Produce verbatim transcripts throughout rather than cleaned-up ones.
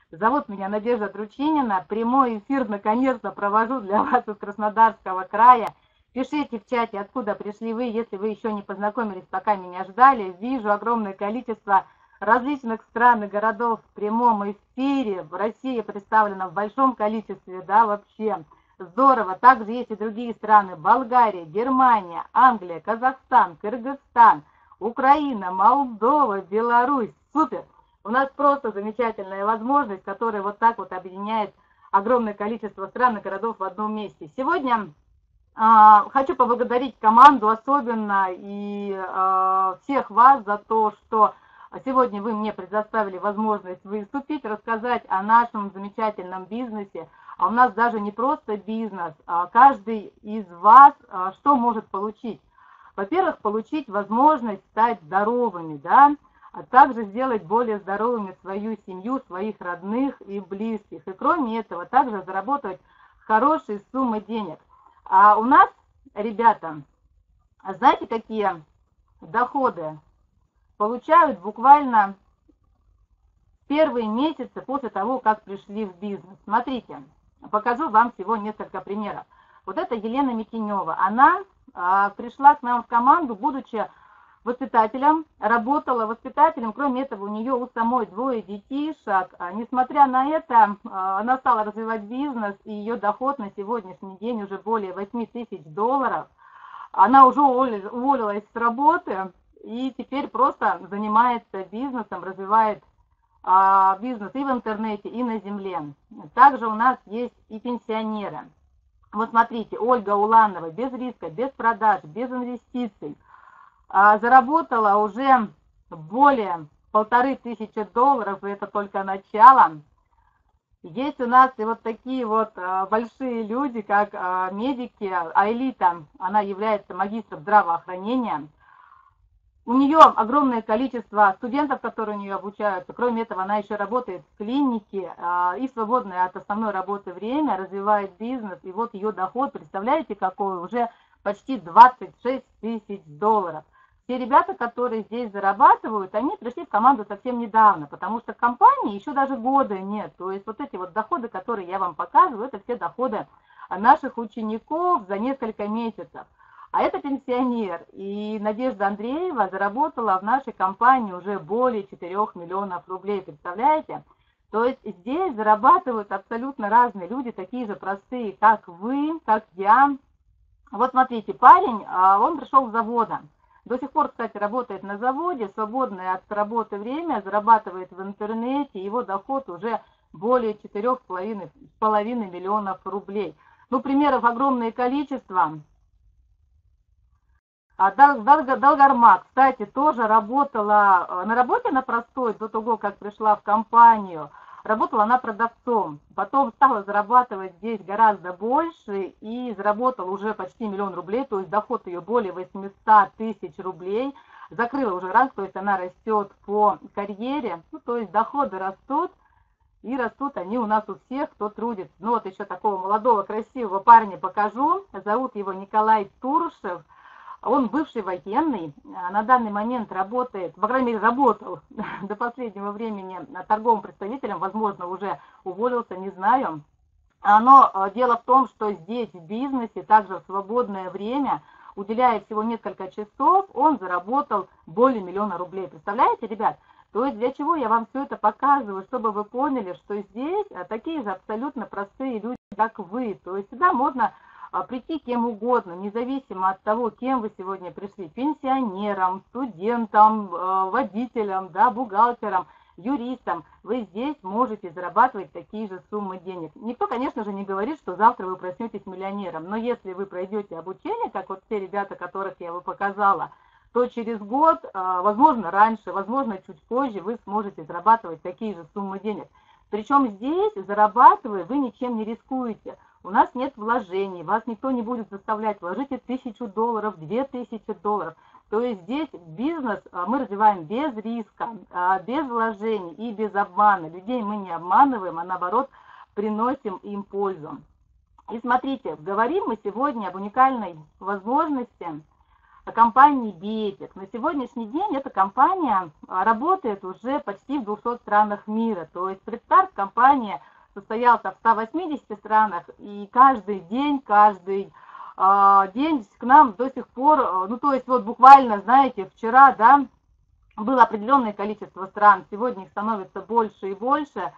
Зовут меня Надежда Тручинина. Прямой эфир наконец-то провожу для вас из Краснодарского края. Пишите в чате, откуда пришли вы, если вы еще не познакомились, пока меня ждали. Вижу огромное количество различных стран и городов в прямом эфире. В России представлена в большом количестве, да, вообще. Здорово. Также есть и другие страны. Болгария, Германия, Англия, Казахстан, Кыргызстан, Украина, Молдова, Беларусь. Супер! У нас просто замечательная возможность, которая вот так вот объединяет огромное количество стран и городов в одном месте. Сегодня э, хочу поблагодарить команду особенно и э, всех вас за то, что сегодня вы мне предоставили возможность выступить, рассказать о нашем замечательном бизнесе. А у нас даже не просто бизнес, а каждый из вас э, что может получить? Во-первых, получить возможность стать здоровыми, да, а также сделать более здоровыми свою семью, своих родных и близких. И кроме этого, также заработать хорошие суммы денег. А у нас, ребята, знаете, какие доходы получают буквально первые месяцы после того, как пришли в бизнес? Смотрите, покажу вам всего несколько примеров. Вот это Елена Микинева. Она а, пришла к нам в команду, будучи воспитателем, работала воспитателем. Кроме этого, у нее у самой двое детишек. Несмотря на это, она стала развивать бизнес, и ее доход на сегодняшний день уже более восьми тысяч долларов. Она уже уволилась с работы и теперь просто занимается бизнесом, развивает бизнес и в интернете, и на земле. Также у нас есть и пенсионеры. Вот смотрите, Ольга Уланова, без риска, без продаж, без инвестиций, заработала уже более полторы тысячи долларов, и это только начало. Есть у нас и вот такие вот большие люди, как медики. Айлита, она является магистром здравоохранения. У нее огромное количество студентов, которые у нее обучаются. Кроме этого, она еще работает в клинике и свободное от основной работы время, развивает бизнес. И вот ее доход, представляете, какой? Уже почти двадцать шесть тысяч долларов. Те ребята, которые здесь зарабатывают, они пришли в команду совсем недавно, потому что в компании еще даже года нет. То есть вот эти вот доходы, которые я вам показываю, это все доходы наших учеников за несколько месяцев. А это пенсионер. И Надежда Андреева заработала в нашей компании уже более четырёх миллионов рублей. Представляете? То есть здесь зарабатывают абсолютно разные люди, такие же простые, как вы, как я. Вот смотрите, парень, он пришел с завода. До сих пор, кстати, работает на заводе, свободное от работы время, зарабатывает в интернете, его доход уже более четырёх с половиной миллионов рублей. Ну, примеров огромное количество. Долгармак, кстати, тоже работала на работе на простой до того, как пришла в компанию. Работала она продавцом, потом стала зарабатывать здесь гораздо больше и заработала уже почти миллион рублей, то есть доход ее более восьмисот тысяч рублей. Закрыла уже ранг, то есть она растет по карьере, ну, то есть доходы растут, и растут они у нас у всех, кто трудится. Ну вот еще такого молодого красивого парня покажу, зовут его Николай Туршев. Он бывший военный, на данный момент работает, по крайней мере, работал до последнего времени торговым представителем, возможно, уже уволился, не знаю. Но дело в том, что здесь в бизнесе, также в свободное время, уделяя всего несколько часов, он заработал более миллиона рублей. Представляете, ребят? То есть для чего я вам все это показываю, чтобы вы поняли, что здесь такие же абсолютно простые люди, как вы. То есть сюда можно прийти кем угодно, независимо от того, кем вы сегодня пришли, пенсионером, студентом, водителем, да, бухгалтером, юристом, вы здесь можете зарабатывать такие же суммы денег. Никто, конечно же, не говорит, что завтра вы проснетесь миллионером, но если вы пройдете обучение, как вот те ребята, которых я вам показала, то через год, возможно, раньше, возможно, чуть позже, вы сможете зарабатывать такие же суммы денег. Причем здесь, зарабатывая, вы ничем не рискуете. У нас нет вложений, вас никто не будет заставлять, вложите тысячу долларов, две тысячи долларов. То есть здесь бизнес мы развиваем без риска, без вложений и без обмана. Людей мы не обманываем, а наоборот приносим им пользу. И смотрите, говорим мы сегодня об уникальной возможности о компании Бепик. На сегодняшний день эта компания работает уже почти в двухсот странах мира. То есть предстарт компания состоялся в ста восьмидесяти странах, и каждый день, каждый э, день к нам до сих пор, ну то есть вот буквально, знаете, вчера, да, было определенное количество стран, сегодня их становится больше и больше,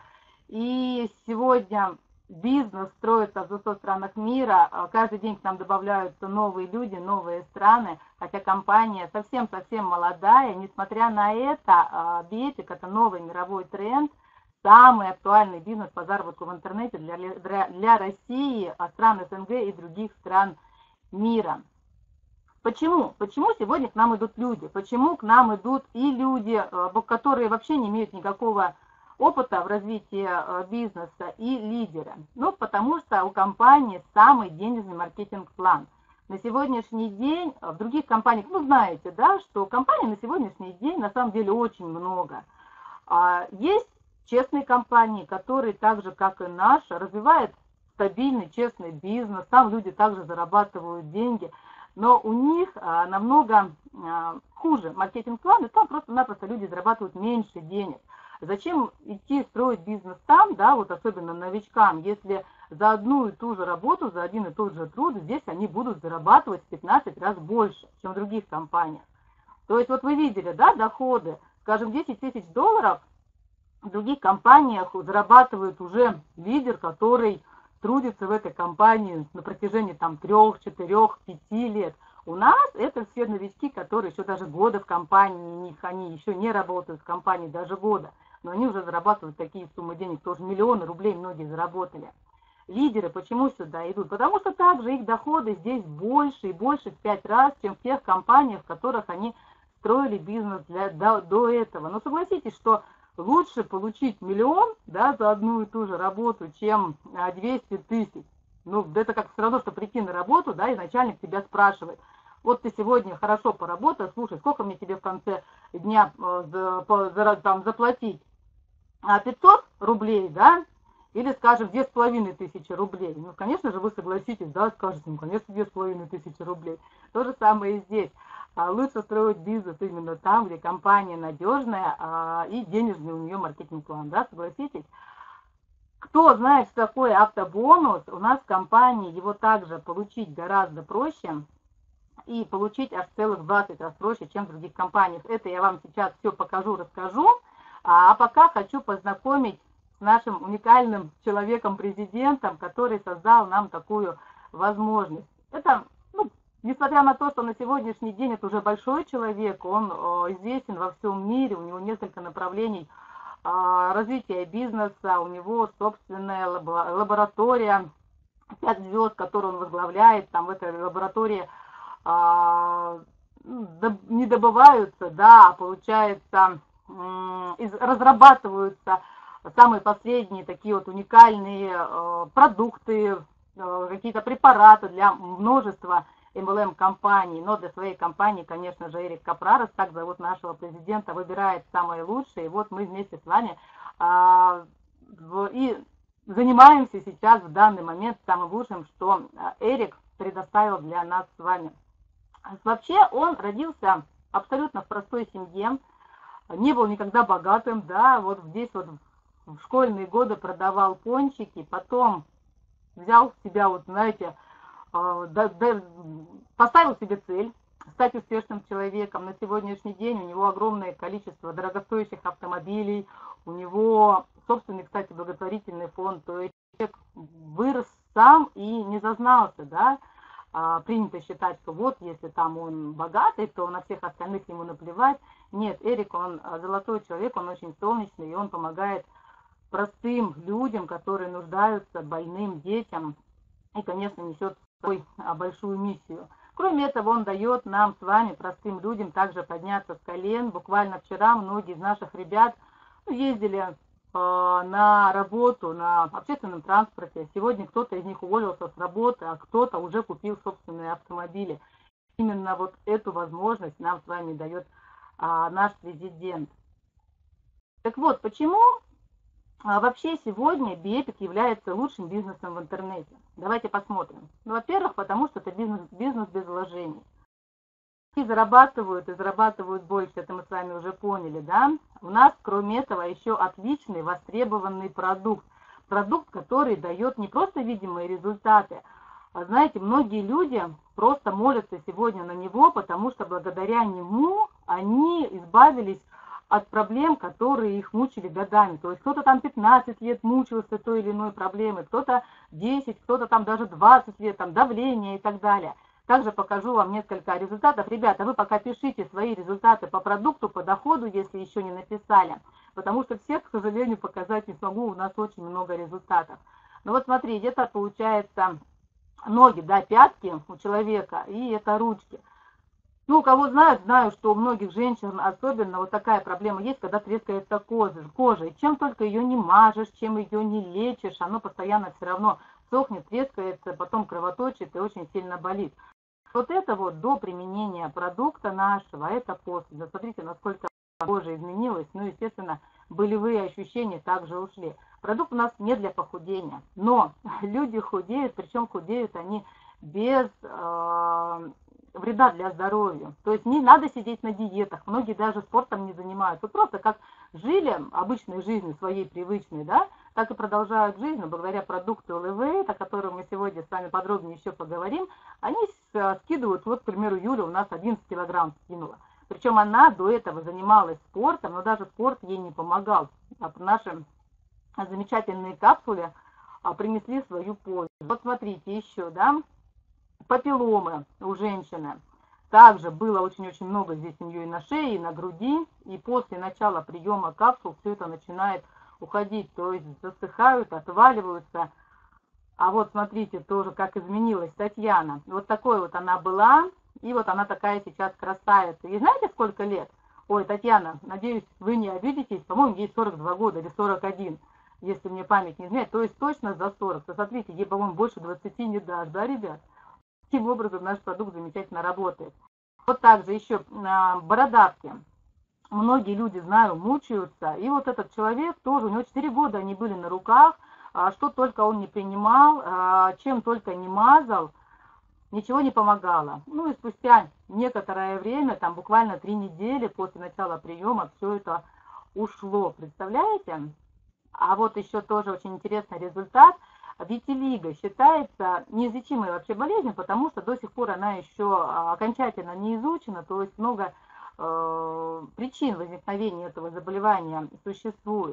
и сегодня бизнес строится в двухсот странах мира, каждый день к нам добавляются новые люди, новые страны, хотя компания совсем-совсем молодая, несмотря на это, Бепик — это новый мировой тренд, самый актуальный бизнес по заработку в интернете для, для, для России, стран СНГ и других стран мира. Почему? Почему сегодня к нам идут люди? Почему к нам идут и люди, которые вообще не имеют никакого опыта в развитии бизнеса, и лидеры? Ну, потому что у компании самый денежный маркетинг-план. На сегодняшний день в других компаниях, ну, знаете, да, что компаний на сегодняшний день на самом деле очень много. Есть честные компании, которые так же, как и наша, развивают стабильный, честный бизнес, там люди также зарабатывают деньги, но у них а, намного а, хуже маркетинг-план, и там просто-напросто люди зарабатывают меньше денег. Зачем идти строить бизнес там, да, вот особенно новичкам, если за одну и ту же работу, за один и тот же труд, здесь они будут зарабатывать в пятнадцать раз больше, чем в других компаниях. То есть вот вы видели, да, доходы, скажем, десять тысяч долларов, в других компаниях зарабатывает уже лидер, который трудится в этой компании на протяжении там трех, четырех, пяти лет. У нас это все новички, которые еще даже года в компании, они еще не работают в компании даже года, но они уже зарабатывают такие суммы денег, тоже миллионы рублей многие заработали. Лидеры почему сюда идут? Потому что также их доходы здесь больше и больше в пять раз, чем в тех компаниях, в которых они строили бизнес для, до, до этого. Но согласитесь, что лучше получить миллион, да, за одну и ту же работу, чем двести тысяч. Ну, это как все равно, что прийти на работу, да, и начальник тебя спрашивает: вот ты сегодня хорошо поработал, слушай, сколько мне тебе в конце дня за, за, там, заплатить? пятьсот рублей, да? Или, скажем, две с половиной тысячи рублей. Ну, конечно же, вы согласитесь, да, скажете, ну, конечно, две с половиной тысячи рублей. То же самое и здесь. Лучше строить бизнес именно там, где компания надежная а, и денежный у нее маркетинг-план, да, согласитесь? Кто знает, что такое автобонус, у нас в компании его также получить гораздо проще, и получить аж целых двадцать раз проще, чем в других компаниях. Это я вам сейчас все покажу, расскажу, а пока хочу познакомить с нашим уникальным человеком-президентом, который создал нам такую возможность. Это, ну, несмотря на то, что на сегодняшний день это уже большой человек, он э, известен во всем мире, у него несколько направлений э, развития бизнеса, у него собственная лаборатория пять звезд, которую он возглавляет, там в этой лаборатории э, не добываются, да, а получается, э, разрабатываются самые последние такие вот уникальные э, продукты, э, какие-то препараты для множества эм эл эм-компаний, но для своей компании, конечно же, Эрик Капрарес, так зовут нашего президента, выбирает самые лучшие. И вот мы вместе с вами э, в, и занимаемся сейчас в данный момент самым лучшим, что Эрик предоставил для нас с вами. Вообще он родился абсолютно в простой семье, не был никогда богатым, да, вот здесь вот в школьные годы продавал пончики, потом взял себя, вот знаете, поставил себе цель стать успешным человеком. На сегодняшний день у него огромное количество дорогостоящих автомобилей, у него собственный, кстати, благотворительный фонд, то есть человек вырос сам и не зазнался, да. Принято считать, что вот если там он богатый, то на всех остальных ему наплевать. Нет, Эрик, он золотой человек, он очень солнечный, и он помогает простым людям, которые нуждаются, больным детям, и, конечно, несет с собой большую миссию. Кроме этого, он дает нам с вами, простым людям, также подняться с колен. Буквально вчера многие из наших ребят ездили э, на работу на общественном транспорте. Сегодня кто-то из них уволился с работы, а кто-то уже купил собственные автомобили. Именно вот эту возможность нам с вами дает а, наш президент. Так вот, почему а, вообще сегодня Бепик является лучшим бизнесом в интернете? Давайте посмотрим. Ну, во-первых, потому что это бизнес, бизнес без вложений. И зарабатывают, и зарабатывают больше, это мы с вами уже поняли, да? У нас, кроме этого, еще отличный востребованный продукт. Продукт, который дает не просто видимые результаты, а знаете, многие люди просто молятся сегодня на него, потому что благодаря нему они избавились от проблем, которые их мучили годами. То есть кто-то там пятнадцать лет мучился той или иной проблемой, кто-то десять, кто-то там даже двадцать лет, там давление и так далее. Также покажу вам несколько результатов. Ребята, вы пока пишите свои результаты по продукту, по доходу, если еще не написали, потому что всех, к сожалению, показать не смогу, у нас очень много результатов. Ну вот смотрите, это получается ноги, да, пятки у человека, и это ручки. Ну, у кого знают, знаю, что у многих женщин особенно вот такая проблема есть, когда трескается кожа. кожа. И чем только ее не мажешь, чем ее не лечишь, оно постоянно все равно сохнет, трескается, потом кровоточит и очень сильно болит. Вот это вот до применения продукта нашего, это после. Смотрите, насколько кожа изменилась. Ну, естественно, болевые ощущения также ушли. Продукт у нас не для похудения, но люди худеют, причем худеют они без э, вреда для здоровья. То есть не надо сидеть на диетах, многие даже спортом не занимаются. Просто как жили обычной жизнью своей привычной, да, так и продолжают жизнь, но благодаря продукту Elevate, о котором мы сегодня с вами подробнее еще поговорим, они скидывают, вот, к примеру, Юля у нас одиннадцать килограмм скинула. Причем она до этого занималась спортом, но даже спорт ей не помогал. Наши замечательные капсулы принесли свою пользу. Вот смотрите еще, да, папилломы у женщины. Также было очень-очень много здесь у нее и на шее, и на груди. И после начала приема капсул все это начинает уходить. То есть засыхают, отваливаются. А вот смотрите тоже, как изменилась Татьяна. Вот такой вот она была. И вот она такая сейчас красавица. И знаете, сколько лет? Ой, Татьяна, надеюсь, вы не обидитесь. По-моему, ей сорок два года или сорок один, если мне память не изменяет. То есть точно за сорок. То смотрите, ей, по-моему, больше двадцати не дашь, да, ребят? Таким образом наш продукт замечательно работает. Вот также еще бородавки. Многие люди, знаю, мучаются. И вот этот человек тоже, у него четыре года они были на руках. Что только он не принимал, чем только не мазал, ничего не помогало. Ну и спустя некоторое время, там буквально три недели после начала приема, все это ушло. Представляете? А вот еще тоже очень интересный результат. Витилиго считается неизлечимой вообще болезнью, потому что до сих пор она еще окончательно не изучена, то есть много э, причин возникновения этого заболевания существует.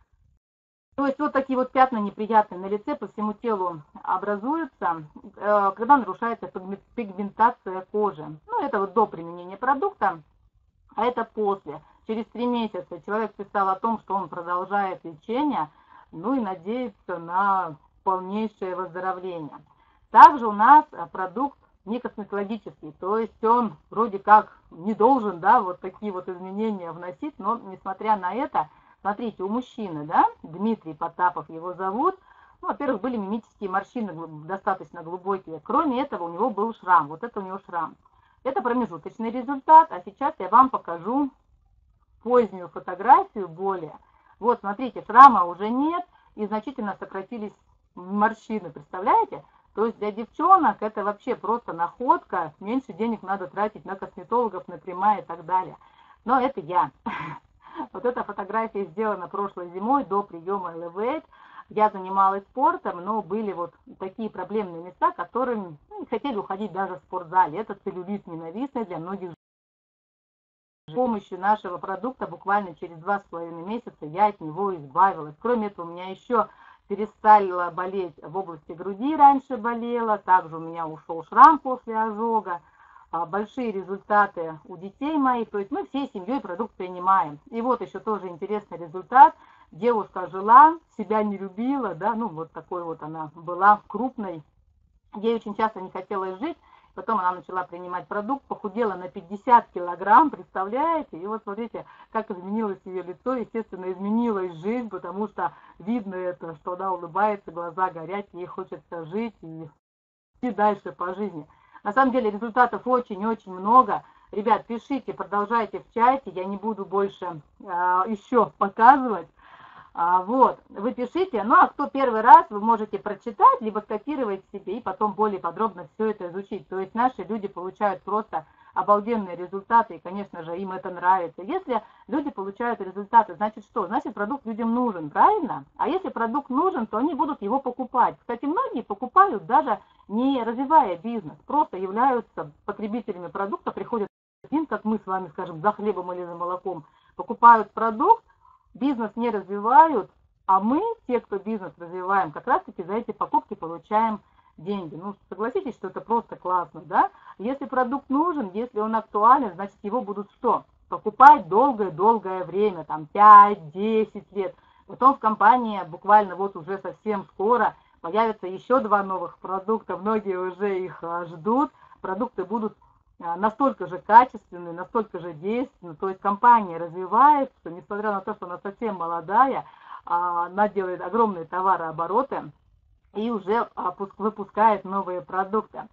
То есть вот такие вот пятна неприятные на лице по всему телу образуются, э, когда нарушается пигментация кожи. Ну, это вот до применения продукта, а это после. Через три месяца человек писал о том, что он продолжает лечение, ну и надеется на полнейшее выздоровление. Также у нас продукт не косметологический, то есть он вроде как не должен, да, вот такие вот изменения вносить, но несмотря на это, смотрите, у мужчины, да, Дмитрий Потапов его зовут, ну, во-первых, были мимические морщины достаточно глубокие, кроме этого у него был шрам, вот это у него шрам. Это промежуточный результат, а сейчас я вам покажу позднюю фотографию более. Вот, смотрите, шрама уже нет и значительно сократились морщины, представляете? То есть для девчонок это вообще просто находка, меньше денег надо тратить на косметологов, на крема и так далее. Но это я. Вот эта фотография сделана прошлой зимой до приема Elevate. Я занималась спортом, но были вот такие проблемные места, которым ну, не хотели уходить даже в спортзале. Это целлюлит ненавистный для многих. С помощью нашего продукта буквально через два с половиной месяца я от него избавилась. Кроме этого, у меня еще перестала болеть в области груди, раньше болела. Также у меня ушел шрам после ожога. Большие результаты у детей моих. То есть мы всей семьей продукт принимаем. И вот еще тоже интересный результат. Девушка жила, себя не любила, да, ну вот такой вот она была крупной. Ей очень часто не хотелось жить. Потом она начала принимать продукт, похудела на пятьдесят килограмм, представляете? И вот смотрите, как изменилось ее лицо. Естественно, изменилась жизнь, потому что видно это, что она улыбается, глаза горят, ей хочется жить и идти дальше по жизни. На самом деле результатов очень-очень много. Ребят, пишите, продолжайте в чате, я не буду больше э, еще показывать. А, вот, вы пишите, ну а кто первый раз, вы можете прочитать, либо скопировать себе и потом более подробно все это изучить. То есть наши люди получают просто обалденные результаты, и, конечно же, им это нравится. Если люди получают результаты, значит что? Значит, продукт людям нужен, правильно? А если продукт нужен, то они будут его покупать. Кстати, многие покупают, даже не развивая бизнес, просто являются потребителями продукта, приходят один, как мы с вами, скажем, за хлебом или за молоком, покупают продукт, бизнес не развивают, а мы, те, кто бизнес развиваем, как раз-таки за эти покупки получаем деньги. Ну, согласитесь, что это просто классно, да? Если продукт нужен, если он актуален, значит, его будут что? Покупать долгое-долгое время, там пять-десять лет. Потом в компании буквально вот уже совсем скоро появятся еще два новых продукта, многие уже их ждут. Продукты будут настолько же качественные, настолько же действенные. То есть компания развивается, несмотря на то, что она совсем молодая, она делает огромные товарообороты и уже выпускает новые продукты.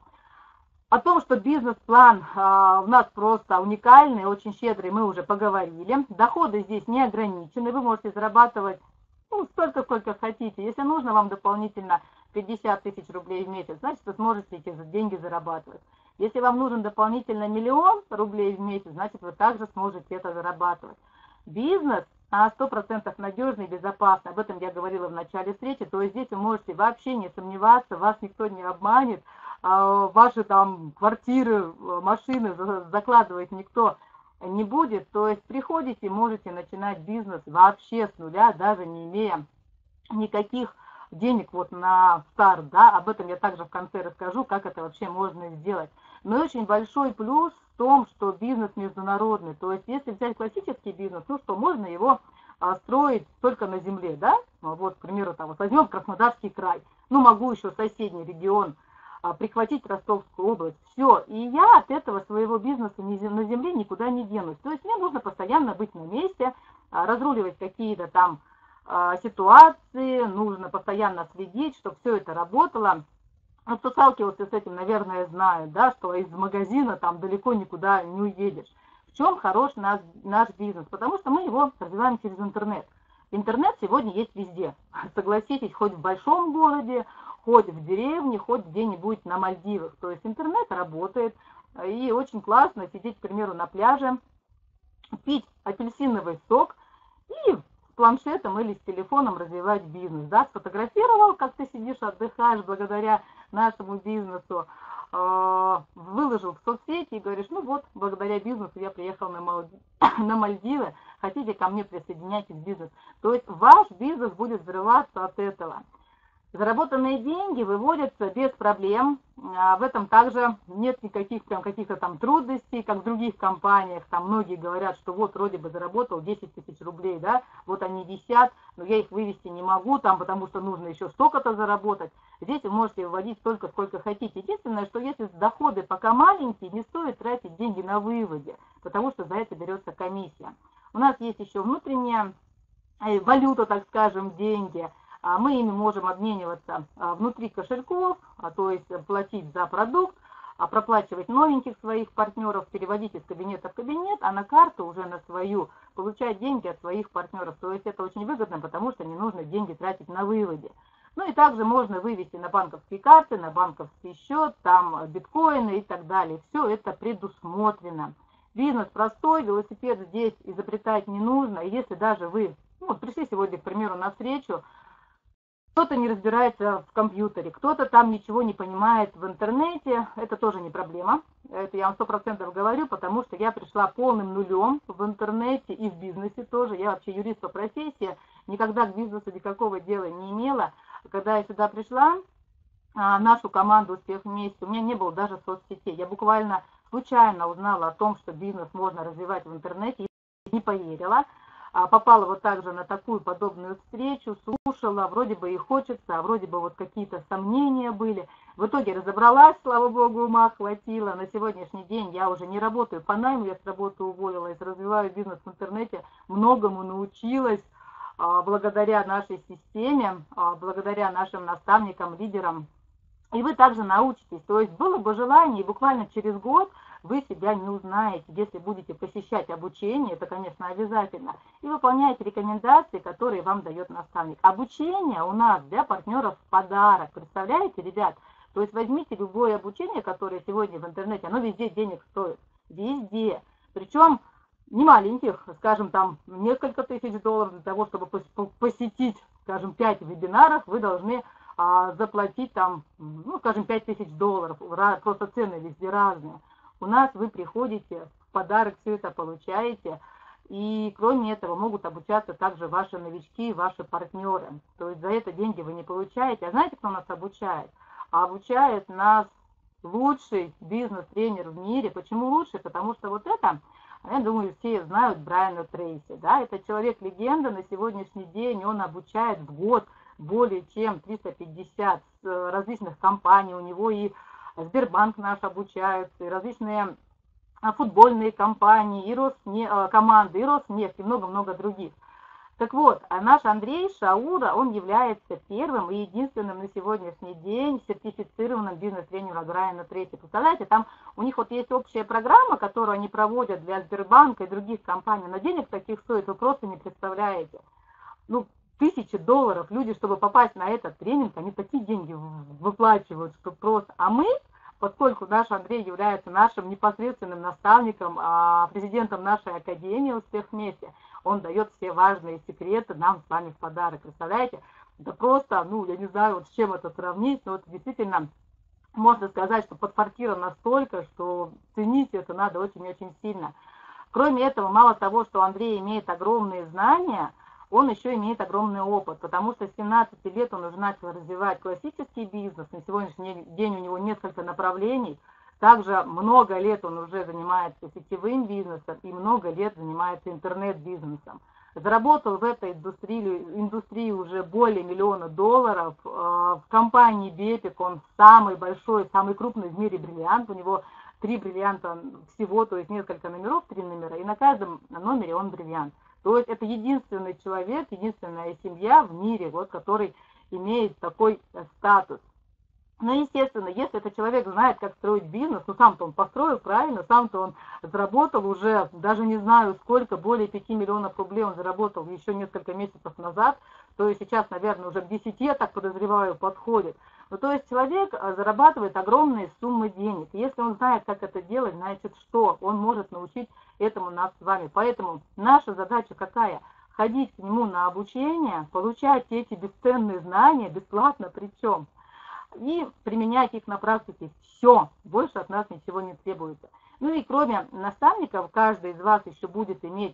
О том, что бизнес-план у нас просто уникальный, очень щедрый, мы уже поговорили. Доходы здесь не ограничены, вы можете зарабатывать ну, столько, сколько хотите. Если нужно вам дополнительно пятьдесят тысяч рублей в месяц, значит, вы сможете эти деньги зарабатывать. Если вам нужен дополнительно миллион рублей в месяц, значит, вы также сможете это зарабатывать. Бизнес сто процентов надежный и безопасный. Об этом я говорила в начале встречи. То есть здесь вы можете вообще не сомневаться, вас никто не обманет, ваши там квартиры, машины закладывать никто не будет. То есть приходите, можете начинать бизнес вообще с нуля, даже не имея никаких денег вот на старт, да, об этом я также в конце расскажу, как это вообще можно сделать. Но очень большой плюс в том, что бизнес международный, то есть если взять классический бизнес, ну что, можно его а, строить только на земле, да, вот, к примеру, там, вот возьмем Краснодарский край, ну могу еще соседний регион а, прихватить Ростовскую область, все, и я от этого своего бизнеса на земле никуда не денусь, то есть мне нужно постоянно быть на месте, а, разруливать какие-то там ситуации, нужно постоянно следить, чтобы все это работало. Ну, кто сталкивался с этим, наверное, знает, да, что из магазина там далеко никуда не уедешь. В чем хорош наш, наш бизнес? Потому что мы его развиваем через интернет. Интернет сегодня есть везде. Согласитесь, хоть в большом городе, хоть в деревне, хоть где-нибудь на Мальдивах. То есть интернет работает, и очень классно сидеть, к примеру, на пляже, пить апельсиновый сок и планшетом или с телефоном развивать бизнес, да, сфотографировал, как ты сидишь, отдыхаешь благодаря нашему бизнесу, э, выложил в соцсети и говоришь, ну вот, благодаря бизнесу я приехал на, Малди... на Мальдивы, хотите ко мне присоединяйтесь в бизнес. То есть ваш бизнес будет взрываться от этого. Заработанные деньги выводятся без проблем, а в этом также нет никаких прям каких-то там трудностей, как в других компаниях, там многие говорят, что вот вроде бы заработал десять тысяч рублей, да, вот они висят, но я их вывести не могу, там, потому что нужно еще столько-то заработать. Здесь вы можете выводить столько, сколько хотите. Единственное, что если доходы пока маленькие, не стоит тратить деньги на выводе, потому что за это берется комиссия. У нас есть еще внутренняя валюта, так скажем, деньги. Мы ими можем обмениваться внутри кошельков, то есть платить за продукт, проплачивать новеньких своих партнеров, переводить из кабинета в кабинет, а на карту уже на свою получать деньги от своих партнеров. То есть это очень выгодно, потому что не нужно деньги тратить на выводе. Ну и также можно вывести на банковские карты, на банковский счет, там биткоины и так далее. Все это предусмотрено. Бизнес простой, велосипед здесь изобретать не нужно. И если даже вы ну, пришли сегодня, к примеру, на встречу, кто-то не разбирается в компьютере, кто-то там ничего не понимает в интернете, это тоже не проблема. Это я вам сто процентов говорю, потому что я пришла полным нулем в интернете и в бизнесе тоже. Я вообще юрист по профессии, никогда к бизнесу никакого дела не имела. Когда я сюда пришла, нашу команду «Успех вместе», у меня не было даже соцсетей. Я буквально случайно узнала о том, что бизнес можно развивать в интернете, и не поверила. Попала вот так же на такую подобную встречу, слушала, вроде бы и хочется, а вроде бы вот какие-то сомнения были. В итоге разобралась, слава богу, ума хватило. На сегодняшний день я уже не работаю по найму, я с работы уволилась, развиваю бизнес в интернете, многому научилась благодаря нашей системе, благодаря нашим наставникам, лидерам. И вы также научитесь. То есть было бы желание, и буквально через год вы себя не узнаете, если будете посещать обучение, это, конечно, обязательно, и выполняете рекомендации, которые вам дает наставник. Обучение у нас для партнеров в подарок. Представляете, ребят? То есть возьмите любое обучение, которое сегодня в интернете, оно везде денег стоит. везде. Причем не маленьких, скажем, там несколько тысяч долларов для того, чтобы посетить, скажем, пять вебинаров, вы должны а, заплатить там, ну, скажем, пять тысяч долларов. Просто цены везде разные. У нас вы приходите, в подарок все это получаете. И кроме этого могут обучаться также ваши новички, ваши партнеры. То есть за это деньги вы не получаете. А знаете, кто нас обучает? А обучает нас лучший бизнес-тренер в мире. Почему лучший? Потому что вот это, я думаю, все знают Брайана Трейси. Да? Это человек-легенда на сегодняшний день. Он обучает в год более чем триста пятьдесят различных компаний. У него и Сбербанк наш обучает, и различные футбольные компании, и Росне... команды, и Роснефть, и много-много других. Так вот, а наш Андрей Шаура, он является первым и единственным на сегодняшний день сертифицированным бизнес-тренером Брайана Трейси. Представляете, там у них вот есть общая программа, которую они проводят для Сбербанка и других компаний, но денег таких стоит, вы просто не представляете. Ну, тысячи долларов люди, чтобы попасть на этот тренинг, они такие деньги выплачивают, что просто... А мы... Поскольку наш Андрей является нашим непосредственным наставником, президентом нашей Академии «Успех вместе», он дает все важные секреты нам с вами в подарок. Представляете? Это просто, ну, я не знаю, вот с чем это сравнить, но это действительно, можно сказать, что подфартировано настолько, что ценить это надо очень-очень сильно. Кроме этого, мало того, что Андрей имеет огромные знания, он еще имеет огромный опыт, потому что с семнадцати лет он уже начал развивать классический бизнес. На сегодняшний день у него несколько направлений. Также много лет он уже занимается сетевым бизнесом и много лет занимается интернет-бизнесом. Заработал в этой индустрии, индустрии уже более миллиона долларов. В компании Бепик он самый большой, самый крупный в мире бриллиант. У него три бриллианта всего, то есть несколько номеров, три номера, и на каждом номере он бриллиант. То есть это единственный человек, единственная семья в мире, вот, который имеет такой статус. Ну, естественно, если этот человек знает, как строить бизнес, ну, сам-то он построил правильно, сам-то он заработал уже, даже не знаю сколько, более пяти миллионов рублей он заработал еще несколько месяцев назад, то есть сейчас, наверное, уже к десяти, я так подозреваю, подходит. Ну, то есть человек зарабатывает огромные суммы денег. Если он знает, как это делать, значит, что он может научить этому нас с вами. Поэтому наша задача какая? Ходить к нему на обучение, получать эти бесценные знания, бесплатно причем, и применять их на практике. Все, больше от нас ничего не требуется. Ну и кроме наставников, каждый из вас еще будет иметь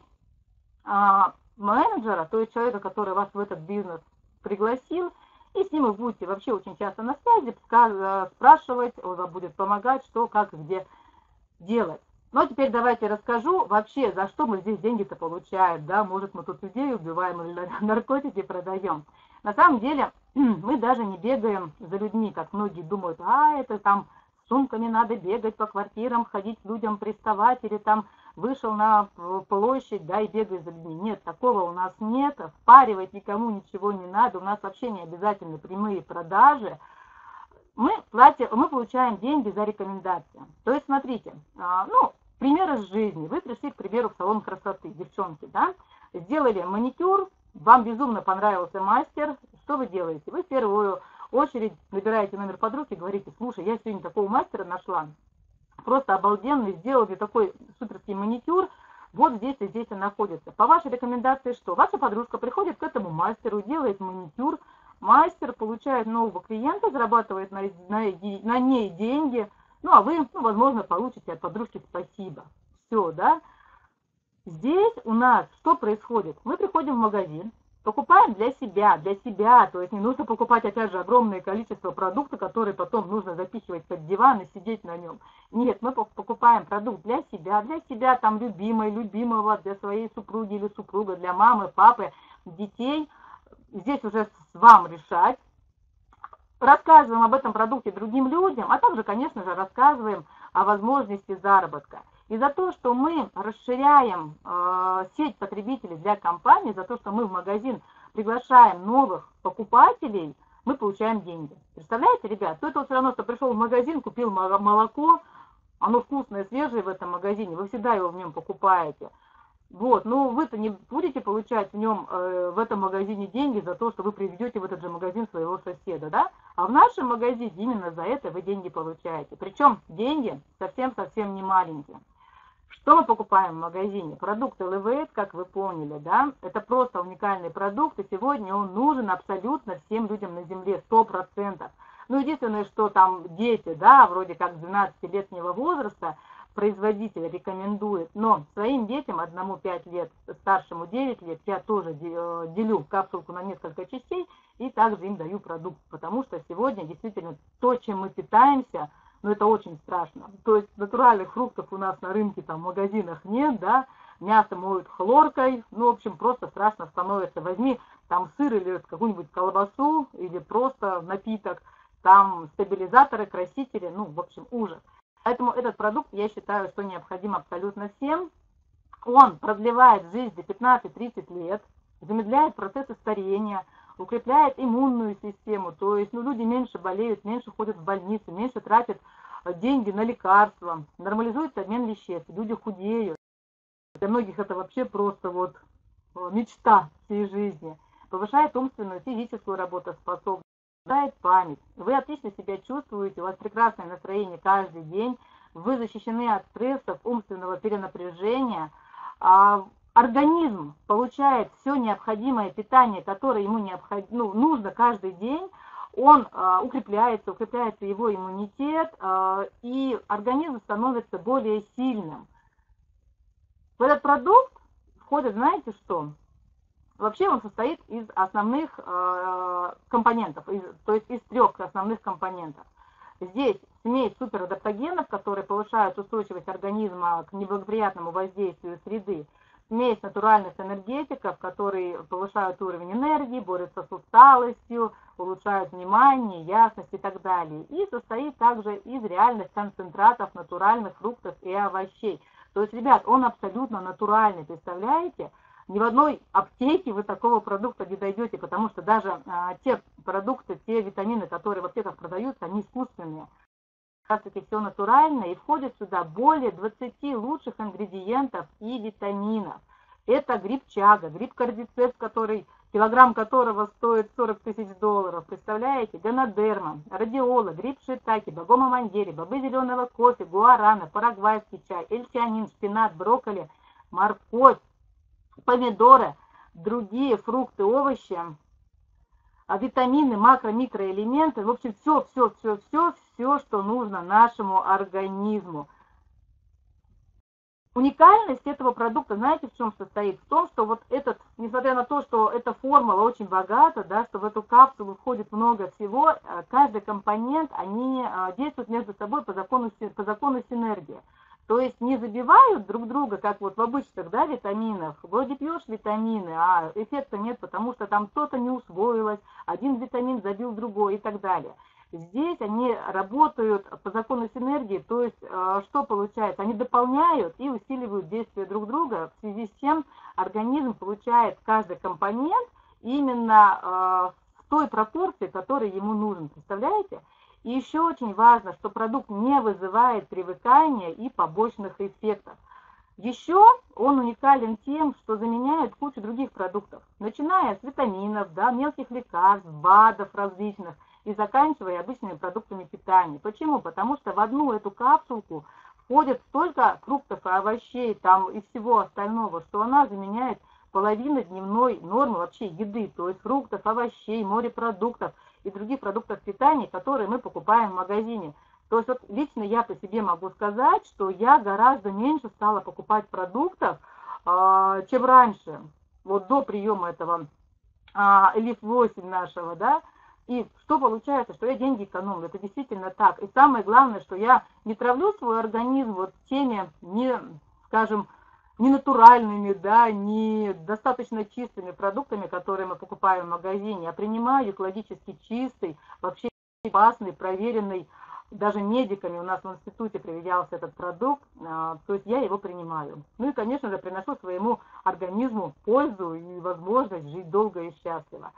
а, менеджера, то есть человека, который вас в этот бизнес пригласил, и с ним вы будете вообще очень часто на связи, спрашивать, он вам будет помогать, что, как и где делать. Ну а теперь давайте расскажу вообще, за что мы здесь деньги-то получаем, да, может мы тут людей убиваем или наркотики продаем. На самом деле мы даже не бегаем за людьми, как многие думают, а это там с сумками надо бегать по квартирам, ходить людям, приставать, или там вышел на площадь, да, и бегает за людьми. Нет, такого у нас нет, впаривать никому ничего не надо, у нас вообще не обязательно прямые продажи. Мы, платим, мы получаем деньги за рекомендации. То есть, смотрите, ну, пример из жизни. Вы пришли, к примеру, в салон красоты, девчонки, да, сделали маникюр, вам безумно понравился мастер, что вы делаете? Вы в первую очередь набираете номер подруги и говорите, слушай, я сегодня такого мастера нашла, просто обалденный, сделал мне такой суперский маникюр, вот здесь и здесь он находится. По вашей рекомендации что? Ваша подружка приходит к этому мастеру, делает маникюр, мастер получает нового клиента, зарабатывает на, на, на ней деньги, ну а вы, ну, возможно, получите от подружки спасибо. Все, да? Здесь у нас что происходит? Мы приходим в магазин, покупаем для себя, для себя, то есть не нужно покупать, опять же, огромное количество продукта, которые потом нужно запихивать под диван и сидеть на нем. Нет, мы покупаем продукт для себя, для себя, там, любимой, любимого, для своей супруги или супруга, для мамы, папы, детей. Здесь уже с вам решать. Рассказываем об этом продукте другим людям, а также, конечно же, рассказываем о возможности заработка. И за то, что мы расширяем э, сеть потребителей для компании, за то, что мы в магазин приглашаем новых покупателей, мы получаем деньги. Представляете, ребят? То это все равно, что пришел в магазин, купил молоко, оно вкусное, свежее в этом магазине, вы всегда его в нем покупаете. Вот, но вы-то не будете получать в нем, э, в этом магазине деньги за то, что вы приведете в этот же магазин своего соседа, да? А в нашем магазине именно за это вы деньги получаете. Причем деньги совсем-совсем не маленькие. Что мы покупаем в магазине? Продукт Elevate, как вы поняли, да, это просто уникальный продукт, и сегодня он нужен абсолютно всем людям на Земле, сто процентов. Ну, единственное, что там дети, да, вроде как двенадцатилетнего возраста, производитель рекомендует, но своим детям, одному пять лет, старшему девять лет, я тоже делю капсулку на несколько частей и также им даю продукт, потому что сегодня действительно то, чем мы питаемся, ну это очень страшно. То есть натуральных фруктов у нас на рынке, там, в магазинах нет, да, мясо моют хлоркой, ну, в общем, просто страшно становится. Возьми там сыр или какую-нибудь колбасу, или просто напиток, там стабилизаторы, красители, ну, в общем, ужас. Поэтому этот продукт, я считаю, что необходим абсолютно всем. Он продлевает жизнь до пятнадцати-тридцати лет, замедляет процессы старения, укрепляет иммунную систему. То есть ну, люди меньше болеют, меньше ходят в больницу, меньше тратят деньги на лекарства, нормализуется обмен веществ, люди худеют. Для многих это вообще просто вот мечта всей жизни. Повышает умственную, физическую работоспособность. Память. Вы отлично себя чувствуете, у вас прекрасное настроение каждый день, вы защищены от стрессов, умственного перенапряжения, а, организм получает все необходимое питание, которое ему необход... ну, нужно каждый день, он а, укрепляется, укрепляется его иммунитет, а, и организм становится более сильным. В этот продукт входит, знаете что? Вообще он состоит из основных э, компонентов, из, то есть из трех основных компонентов. Здесь смесь суперадаптогенов, которые повышают устойчивость организма к неблагоприятному воздействию среды, смесь натуральных энергетиков, которые повышают уровень энергии, борются с усталостью, улучшают внимание, ясность и так далее. И состоит также из реальных концентратов натуральных фруктов и овощей. То есть, ребят, он абсолютно натуральный, представляете? Ни в одной аптеке вы такого продукта не дойдете, потому что даже а, те продукты, те витамины, которые в аптеках продаются, они искусственные. Как раз таки все натуральное, и входит сюда более двадцати лучших ингредиентов и витаминов. Это гриб-чага, гриб-кардицепс, который, килограмм которого стоит сорок тысяч долларов, представляете? Ганодерма, радиола, гриб-шиитаке, богома мандери, бобы зеленого кофе, гуарана, парагвайский чай, эльтианин, шпинат, брокколи, морковь, помидоры, другие фрукты, овощи, витамины, макро, микроэлементы, в общем, все, все, все, все, все, что нужно нашему организму. Уникальность этого продукта, знаете, в чем состоит? В том, что вот этот, несмотря на то, что эта формула очень богата, да, что в эту капсулу входит много всего, каждый компонент, они действуют между собой по закону, по закону синергии. То есть не забивают друг друга, как вот в обычных, да, витаминах. Вроде пьешь витамины, а эффекта нет, потому что там что-то не усвоилось, один витамин забил другой и так далее. Здесь они работают по закону синергии, то есть что получается? Они дополняют и усиливают действие друг друга, в связи с чем организм получает каждый компонент именно в той пропорции, которая ему нужен. Представляете? И еще очень важно, что продукт не вызывает привыкания и побочных эффектов. Еще он уникален тем, что заменяет кучу других продуктов, начиная с витаминов, да, мелких лекарств, БАДов различных и заканчивая обычными продуктами питания. Почему? Потому что в одну эту капсулку входит столько фруктов и овощей там, и всего остального, что она заменяет половину дневной нормы вообще еды, то есть фруктов, овощей, морепродуктов и других продуктов питания, которые мы покупаем в магазине. То есть вот лично я по себе могу сказать, что я гораздо меньше стала покупать продуктов, э, чем раньше, вот до приема этого э, Элиф восемь нашего, да. И что получается, что я деньги экономлю, это действительно так. И самое главное, что я не травлю свой организм вот теми, не, скажем, не натуральными, да, не достаточно чистыми продуктами, которые мы покупаем в магазине, а принимаю экологически чистый, вообще опасный, проверенный, даже медиками у нас в институте проверялся этот продукт, то есть я его принимаю. Ну и, конечно же, приношу своему организму пользу и возможность жить долго и счастливо.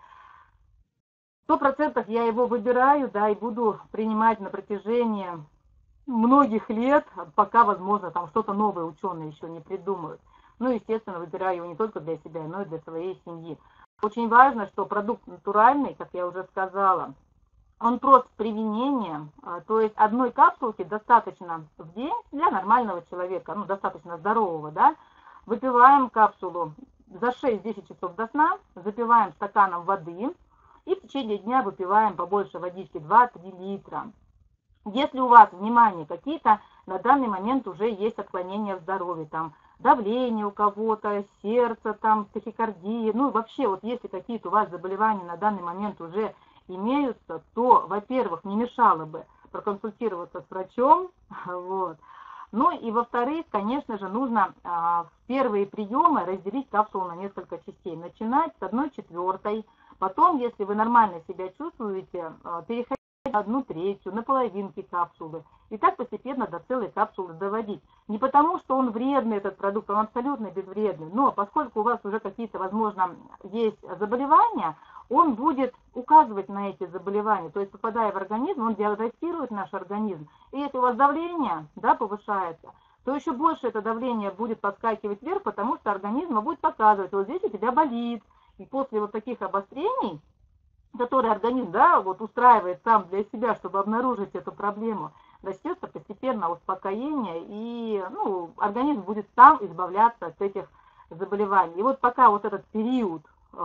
Сто процентов я его выбираю, да, и буду принимать на протяжении многих лет, пока, возможно, там что-то новое ученые еще не придумают. Ну, естественно, выбираю его не только для себя, но и для своей семьи. Очень важно, что продукт натуральный, как я уже сказала, Он прост применения, а, то есть одной капсулки достаточно в день для нормального человека, ну, достаточно здорового, да. Выпиваем капсулу за шесть-десять часов до сна, запиваем стаканом воды и в течение дня выпиваем побольше водички, два-три литра. Если у вас, внимание, какие-то на данный момент уже есть отклонения в здоровье, там давление у кого-то, сердце, там тахикардия, ну вообще вот если какие-то у вас заболевания на данный момент уже имеются, то, во-первых, не мешало бы проконсультироваться с врачом, вот. Ну и во-вторых, конечно же, нужно а, в первые приемы разделить капсулу на несколько частей. Начинать с одной четвертой, потом, если вы нормально себя чувствуете, а, переходить на одну третью, на половинки капсулы. И так постепенно до целой капсулы доводить. Не потому, что он вредный, этот продукт, он абсолютно безвредный, но поскольку у вас уже какие-то, возможно, есть заболевания, он будет указывать на эти заболевания, то есть попадая в организм, он диагностирует наш организм. И если у вас давление, да, повышается, то еще больше это давление будет подскакивать вверх, потому что организм будет показывать, вот здесь у тебя болит. И после вот таких обострений, которые организм, да, вот устраивает сам для себя, чтобы обнаружить эту проблему, растется постепенно успокоение, и ну, организм будет сам избавляться от этих заболеваний. И вот пока вот этот период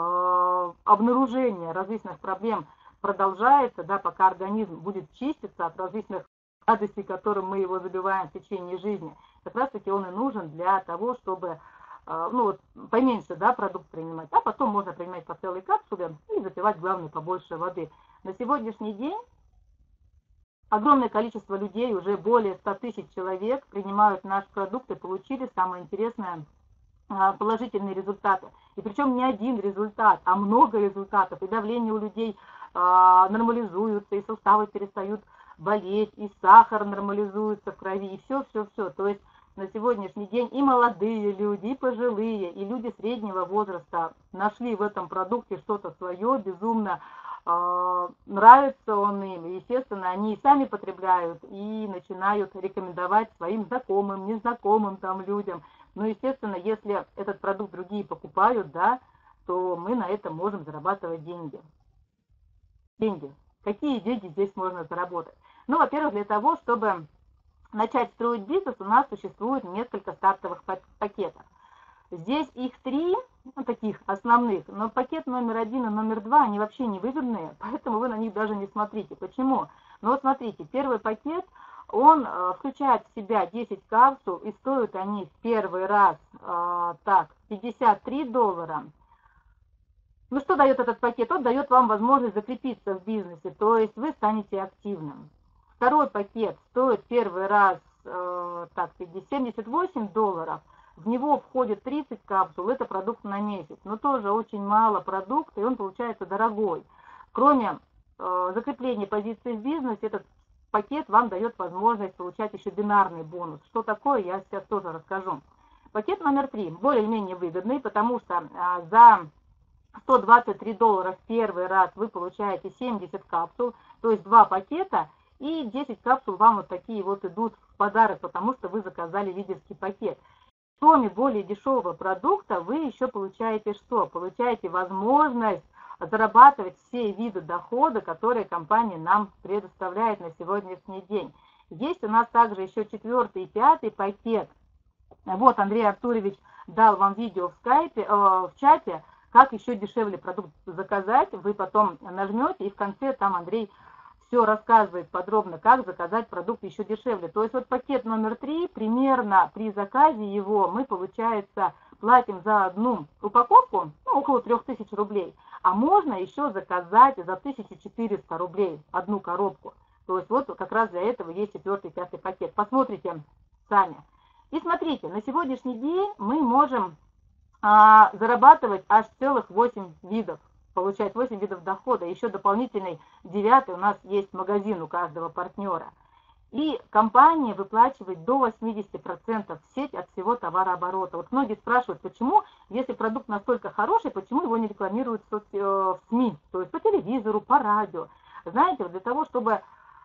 э, обнаружения различных проблем продолжается, да, пока организм будет чиститься от различных радостей, которым мы его забиваем в течение жизни, как раз таки он и нужен для того, чтобы ну вот поменьше, да, продукт принимать, а потом можно принимать по целой капсуле и запивать, главное, побольше воды. На сегодняшний день огромное количество людей, уже более ста тысяч человек, принимают наш продукт и получили, самое интересное, положительные результаты. И причем не один результат, а много результатов. И давление у людей нормализуется, и суставы перестают болеть, и сахар нормализуется в крови, и все-все-все. То есть на сегодняшний день и молодые люди, и пожилые, и люди среднего возраста нашли в этом продукте что-то свое, безумно э, нравится он им. И, естественно, они и сами потребляют, и начинают рекомендовать своим знакомым, незнакомым там людям. Но, естественно, если этот продукт другие покупают, да, то мы на этом можем зарабатывать деньги. Деньги. Какие деньги здесь можно заработать? Ну, во-первых, для того, чтобы начать строить бизнес, у нас существует несколько стартовых пакетов. Здесь их три, ну, таких основных, но пакет номер один и номер два, они вообще не выгодные, поэтому вы на них даже не смотрите. Почему? Ну вот смотрите, первый пакет, он э, включает в себя десять капсул, и стоят они в первый раз э, так, пятьдесят три доллара. Ну что дает этот пакет? Он дает вам возможность закрепиться в бизнесе, то есть вы станете активным. Второй пакет стоит первый раз э, так, семьдесят восемь долларов. В него входит тридцать капсул, это продукт на месяц. Но тоже очень мало продукта, и он получается дорогой. Кроме э, закрепления позиции в бизнесе, этот пакет вам дает возможность получать еще бинарный бонус. Что такое, я сейчас тоже расскажу. Пакет номер три более-менее выгодный, потому что э, за сто двадцать три доллара в первый раз вы получаете семьдесят капсул, то есть два пакета. И десять капсул вам вот такие вот идут в подарок, потому что вы заказали лидерский пакет. Кроме более дешевого продукта, вы еще получаете что? Получаете возможность зарабатывать все виды дохода, которые компания нам предоставляет на сегодняшний день. Есть у нас также еще четвертый и пятый пакет. Вот Андрей Артурович дал вам видео в скайпе, э, в чате, как еще дешевле продукт заказать. Вы потом нажмете, и в конце там Андрей все рассказывает подробно, как заказать продукт еще дешевле. То есть вот пакет номер три, примерно при заказе его мы, получается, платим за одну упаковку, ну, около трёх тысяч рублей. А можно еще заказать за тысячу четыреста рублей одну коробку. То есть вот как раз для этого есть четвертый, пятый пакет. Посмотрите сами. И смотрите, на сегодняшний день мы можем а, зарабатывать аж целых восемь видов. Получать восемь видов дохода. Еще дополнительный девятый у нас есть магазин у каждого партнера. И компания выплачивает до восьмидесяти процентов в сеть от всего товарооборота. Вот многие спрашивают, почему, если продукт настолько хороший, почему его не рекламируют в, соц... в СМИ, то есть по телевизору, по радио. Знаете, вот для того, чтобы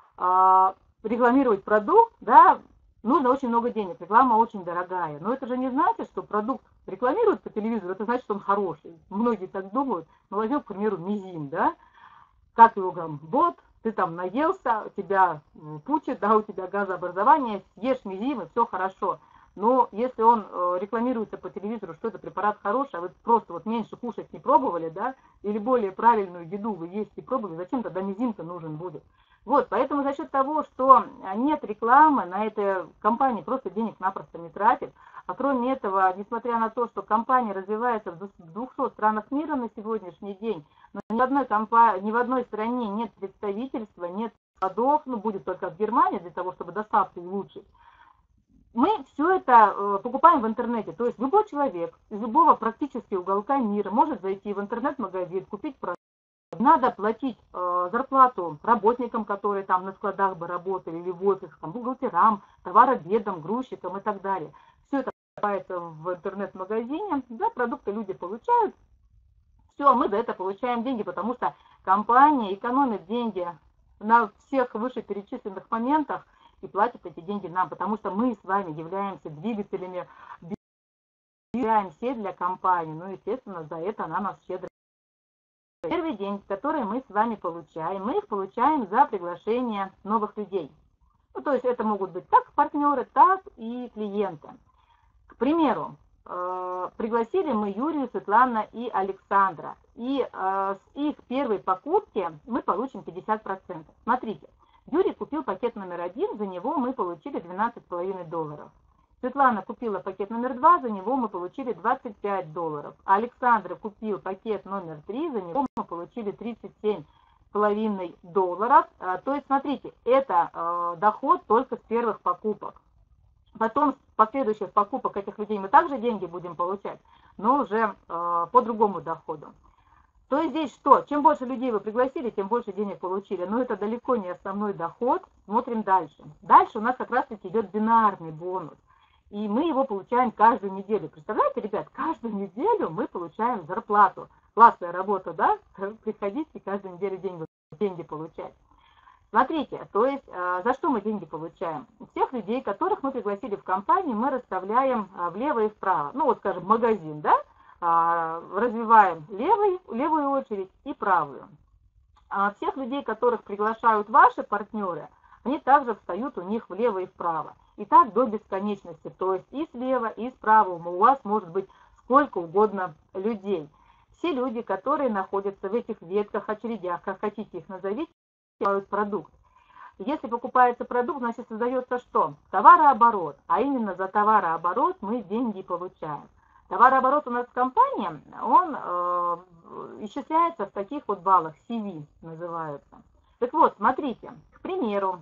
э, рекламировать продукт, да, нужно очень много денег, реклама очень дорогая. Но это же не значит, что продукт рекламируют по телевизору, это значит, что он хороший. Многие так думают. Мы возьмем, к примеру, Мизим, да, как его там, бот, ты там наелся, у тебя пучит, да, у тебя газообразование, съешь мизим, и все хорошо. Но если он э, рекламируется по телевизору, что это препарат хороший, а вы просто вот меньше кушать не пробовали, да, или более правильную еду вы есть не пробовали, зачем тогда мизим-то нужен будет? Вот, поэтому за счет того, что нет рекламы, на этой компании просто денег-напросто не тратит, а кроме этого, несмотря на то, что компания развивается в двухсот странах мира на сегодняшний день, но ни в одной, компании, ни в одной стране нет представительства, нет складов, ну, будет только в Германии для того, чтобы доставку улучшить. Мы все это э, покупаем в интернете, то есть любой человек из любого практически уголка мира может зайти в интернет-магазин, купить продукт. Надо платить э, зарплату работникам, которые там на складах бы работали, или в офисах, там, бухгалтерам, товароведам, грузчикам и так далее. Все это покупается в интернет-магазине, да, продукты люди получают, все, мы за это получаем деньги, потому что компания экономит деньги на всех вышеперечисленных моментах, и платят эти деньги нам, потому что мы с вами являемся двигателями, являемся все для компании, ну, естественно, за это она нас щедро. Первый деньги, которые мы с вами получаем, мы их получаем за приглашение новых людей. Ну, то есть это могут быть как партнеры, так и клиенты. К примеру, э, пригласили мы Юрию, Светлана и Александра, и э, с их первой покупки мы получим пятьдесят процентов. Смотрите. Юрий купил пакет номер один, за него мы получили двенадцать с половиной долларов. Светлана купила пакет номер два, за него мы получили двадцать пять долларов. Александра купил пакет номер три, за него мы получили тридцать семь с половиной долларов. То есть, смотрите, это э, доход только с первых покупок. Потом с последующих покупок этих людей мы также деньги будем получать, но уже э, по другому доходу. То есть здесь что? Чем больше людей вы пригласили, тем больше денег получили. Но это далеко не основной доход. Смотрим дальше. Дальше у нас как раз-таки идет бинарный бонус. И мы его получаем каждую неделю. Представляете, ребят, каждую неделю мы получаем зарплату. Классная работа, да? Приходите каждую неделю деньги, деньги получать. Смотрите, то есть за что мы деньги получаем? Всех людей, которых мы пригласили в компанию, мы расставляем влево и вправо. Ну вот, скажем, магазин, да? Развиваем левый, левую очередь и правую. А всех людей, которых приглашают ваши партнеры, они также встают у них влево и вправо. И так до бесконечности. То есть и слева, и справа у вас может быть сколько угодно людей. Все люди, которые находятся в этих ветках, очередях, как хотите их назовите, покупают продукт. Если покупается продукт, значит создается что? Товарооборот. А именно за товарооборот мы деньги получаем. Товарооборот у нас в компании, он э, исчисляется в таких вот баллах, си ви называются. Так вот, смотрите, к примеру,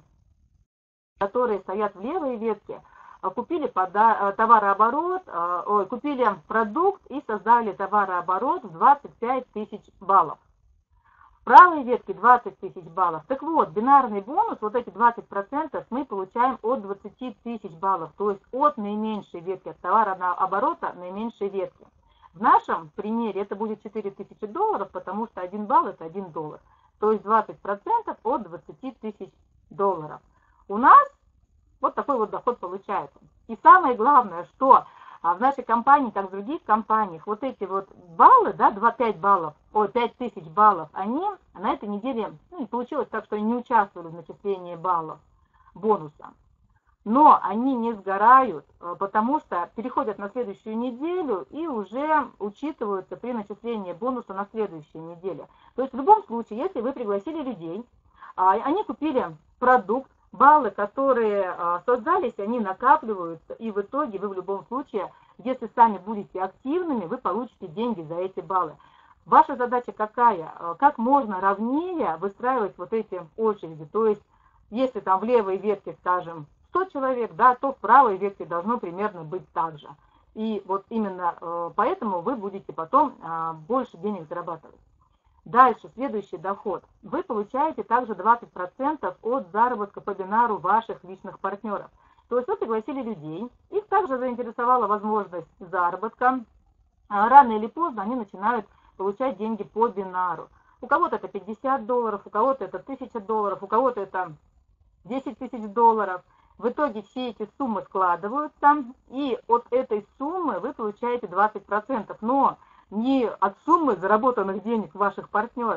которые стоят в левой ветке, купили пода товарооборот, э, ой, купили продукт и создали товарооборот в двадцать пять тысяч баллов. В правой ветке двадцать тысяч баллов. Так вот, бинарный бонус, вот эти двадцать процентов мы получаем от двадцати тысяч баллов, то есть от наименьшей ветки, от товарооборота наименьшей ветки. В нашем примере это будет четыре тысячи долларов, потому что один балл это один доллар. То есть двадцать процентов от двадцати тысяч долларов. У нас вот такой вот доход получается. И самое главное, что в нашей компании, как в других компаниях, вот эти вот баллы, да, пять баллов, ой, пять тысяч баллов, они на этой неделе, ну, получилось так, что они не участвовали в начислении баллов, бонуса. Но они не сгорают, потому что переходят на следующую неделю и уже учитываются при начислении бонуса на следующей неделе. То есть в любом случае, если вы пригласили людей, они купили продукт, баллы, которые создались, они накапливаются, и в итоге вы в любом случае, если сами будете активными, вы получите деньги за эти баллы. Ваша задача какая? Как можно ровнее выстраивать вот эти очереди. То есть, если там в левой ветке, скажем, сто человек, да, то в правой ветке должно примерно быть так же. И вот именно поэтому вы будете потом больше денег зарабатывать. Дальше, следующий доход. Вы получаете также двадцать процентов от заработка по бинару ваших личных партнеров. То есть вы пригласили людей, их также заинтересовала возможность заработка. Рано или поздно они начинают получать деньги по бинару. У кого-то это пятьдесят долларов, у кого-то это тысяча долларов, у кого-то это десять тысяч долларов. В итоге все эти суммы складываются, и от этой суммы вы получаете двадцать процентов. Но не от суммы заработанных денег ваших партнеров,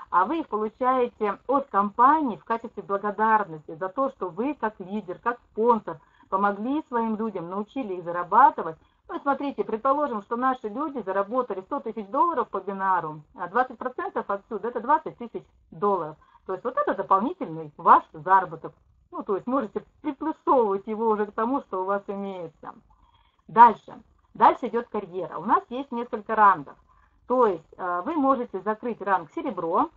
а вы их получаете от компании в качестве благодарности за то, что вы как лидер, как спонсор помогли своим людям, научили их зарабатывать. Ну, смотрите, предположим, что наши люди заработали сто тысяч долларов по бинару, а двадцать процентов отсюда это двадцать тысяч долларов. То есть вот это дополнительный ваш заработок. Ну, то есть можете приплюсовывать его уже к тому, что у вас имеется. Дальше. Дальше идет карьера. У нас есть несколько рангов. То есть вы можете закрыть ранг серебро,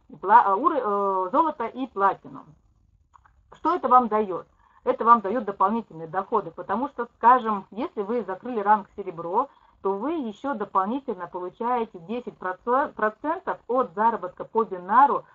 золото и платину. Что это вам дает? Это вам дает дополнительные доходы, потому что, скажем, если вы закрыли ранг серебро, то вы еще дополнительно получаете десять процентов от заработка по бинару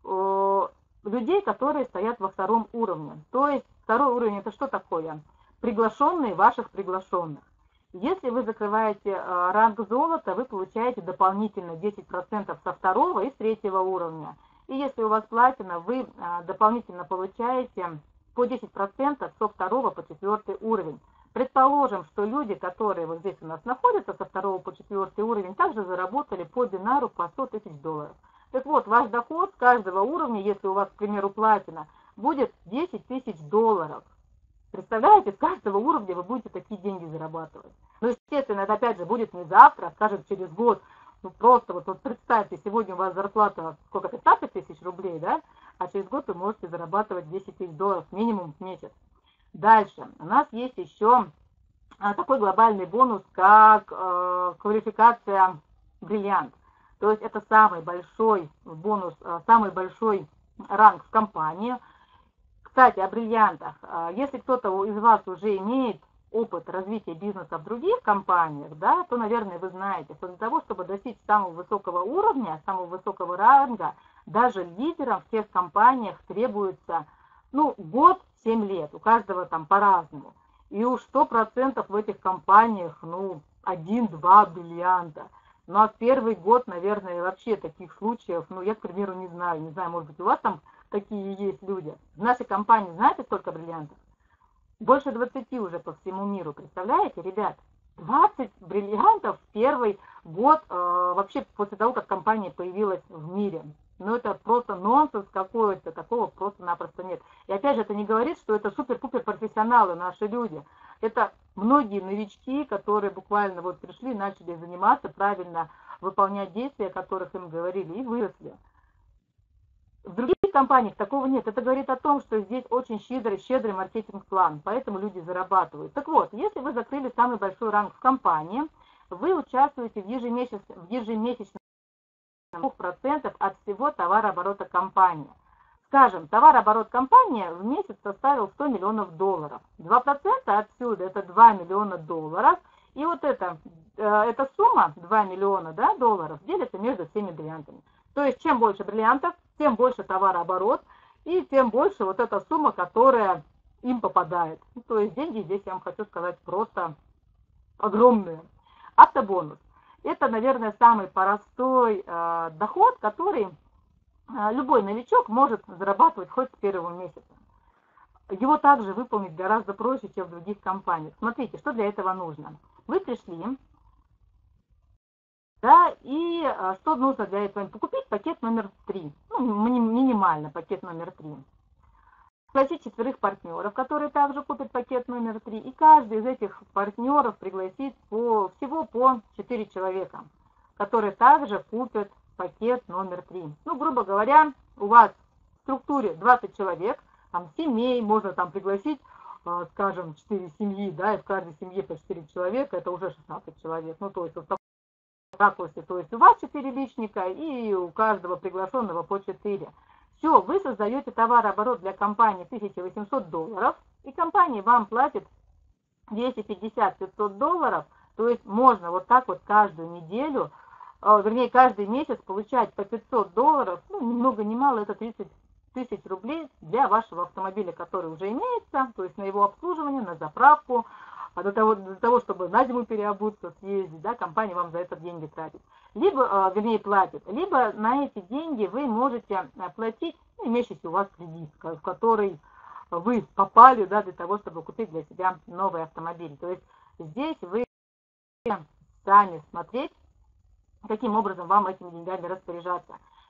э, людей, которые стоят во втором уровне. То есть второй уровень это что такое? Приглашенные ваших приглашенных. Если вы закрываете э, ранг золота, вы получаете дополнительно десять процентов со второго и с третьего уровня. И если у вас платина, вы э, дополнительно получаете по десять процентов со второго по четвертый уровень. Предположим, что люди, которые вот здесь у нас находятся со второго по четвертый уровень, также заработали по бинару по сто тысяч долларов. Так вот, ваш доход с каждого уровня, если у вас, к примеру, платина, будет десять тысяч долларов. Представляете, с каждого уровня вы будете такие деньги зарабатывать. Ну, естественно, это опять же будет не завтра, а скажем через год. Ну, просто вот, вот представьте, сегодня у вас зарплата сколько, пятнадцать тысяч рублей, да? А через год вы можете зарабатывать десять тысяч долларов минимум в месяц. Дальше. У нас есть еще а, такой глобальный бонус, как э, квалификация бриллиант. То есть это самый большой бонус, э, самый большой ранг в компании. Кстати, о бриллиантах. Если кто-то из вас уже имеет опыт развития бизнеса в других компаниях, да, то, наверное, вы знаете, что для того, чтобы достичь самого высокого уровня, самого высокого ранга, даже лидерам в тех компаниях требуется, ну, год-семь лет, у каждого там по-разному. И уж сто процентов в этих компаниях, ну, один-два бриллианта. Ну, а первый год, наверное, вообще таких случаев, ну, я, к примеру, не знаю, не знаю, может быть, у вас там такие есть люди. В нашей компании знаете, сколько бриллиантов? Больше двадцати уже по всему миру, представляете, ребят? двадцать бриллиантов в первый год, э, вообще после того, как компания появилась в мире. Ну, это просто нонсенс какой-то, такого просто-напросто нет. И опять же, это не говорит, что это супер-пупер профессионалы, наши люди. Это многие новички, которые буквально вот пришли, начали заниматься, правильно выполнять действия, о которых им говорили, и выросли. В других компаниях такого нет. Это говорит о том, что здесь очень щедрый, щедрый маркетинг-план, поэтому люди зарабатывают. Так вот, если вы закрыли самый большой ранг в компании, вы участвуете в ежемесячном, в ежемесячном двух процентов от всего товарооборота компании. Скажем, товарооборот компании в месяц составил сто миллионов долларов. два процента отсюда это два миллиона долларов. И вот эта, э, эта сумма, два миллиона да, долларов, делится между всеми бриллиантами. То есть, чем больше бриллиантов, тем больше товарооборот, и тем больше вот эта сумма, которая им попадает. То есть, деньги здесь, я вам хочу сказать, просто огромные. Автобонус. Это, наверное, самый простой э, доход, который э, любой новичок может зарабатывать хоть с первого месяца. Его также выполнить гораздо проще, чем в других компаниях. Смотрите, что для этого нужно. Вы пришли, да, и э, что нужно для этого? Купить пакет номер три, ну, минимально пакет номер три. Пригласить четверых партнеров, которые также купят пакет номер три, и каждый из этих партнеров пригласить по, всего по четыре человека, которые также купят пакет номер три. Ну, грубо говоря, у вас в структуре двадцать человек, там семей, можно там пригласить, э, скажем, четыре семьи, да, и в каждой семье по четыре человека, это уже шестнадцать человек, ну, то есть вот в ракурсе, то есть у вас четыре личника и у каждого приглашенного по четыре. Все, вы создаете товарооборот для компании тысяча восемьсот долларов, и компания вам платит двести пятьдесят — пятьсот долларов, то есть можно вот так вот каждую неделю, э, вернее, каждый месяц получать по пятьсот долларов, ну, ни много ни мало, это тридцать тысяч рублей для вашего автомобиля, который уже имеется, то есть на его обслуживание, на заправку, а до того, для того, чтобы на зиму переобуться, съездить, да, компания вам за это деньги тратит. Либо, вернее, платит, либо на эти деньги вы можете платить, ну, имеющийся у вас кредит, в который вы попали, да, для того, чтобы купить для себя новый автомобиль. То есть здесь вы сами смотреть, каким образом вам этими деньгами распоряжаться. И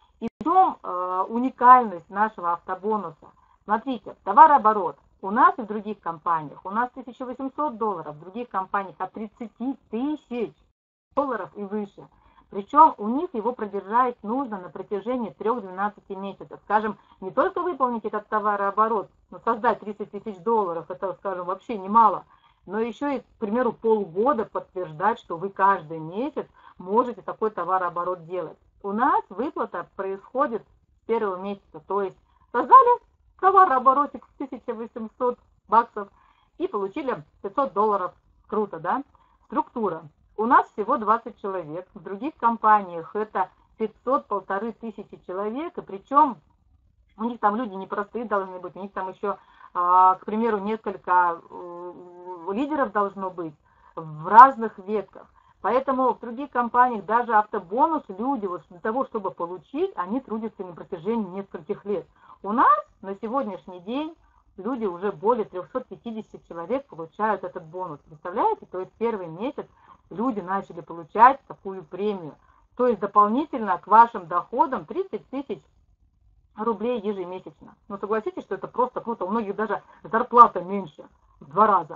В чем э, уникальность нашего автобонуса? Смотрите, товарооборот у нас и в других компаниях, у нас тысяча восемьсот долларов, в других компаниях от тридцати тысяч долларов и выше. Причем у них его продержать нужно на протяжении трёх-двенадцати месяцев. Скажем, не только выполнить этот товарооборот, но создать тридцать тысяч долларов, это, скажем, вообще немало, но еще и, к примеру, полгода подтверждать, что вы каждый месяц можете такой товарооборот делать. У нас выплата происходит с первого месяца, то есть создали товарооборотик в тысячу восемьсот баксов и получили пятьсот долларов. Круто, да? Структура. У нас всего двадцать человек, в других компаниях это пятьсот-полторы тысячи человек, и причем у них там люди непростые должны быть, у них там еще, к примеру, несколько лидеров должно быть в разных ветках. Поэтому в других компаниях даже автобонус люди вот для того, чтобы получить, они трудятся на протяжении нескольких лет. У нас на сегодняшний день люди уже более трёхсот пятидесяти человек получают этот бонус. Представляете? То есть первый месяц люди начали получать такую премию. То есть дополнительно к вашим доходам тридцать тысяч рублей ежемесячно. Но согласитесь, что это просто круто. У многих даже зарплата меньше в два раза.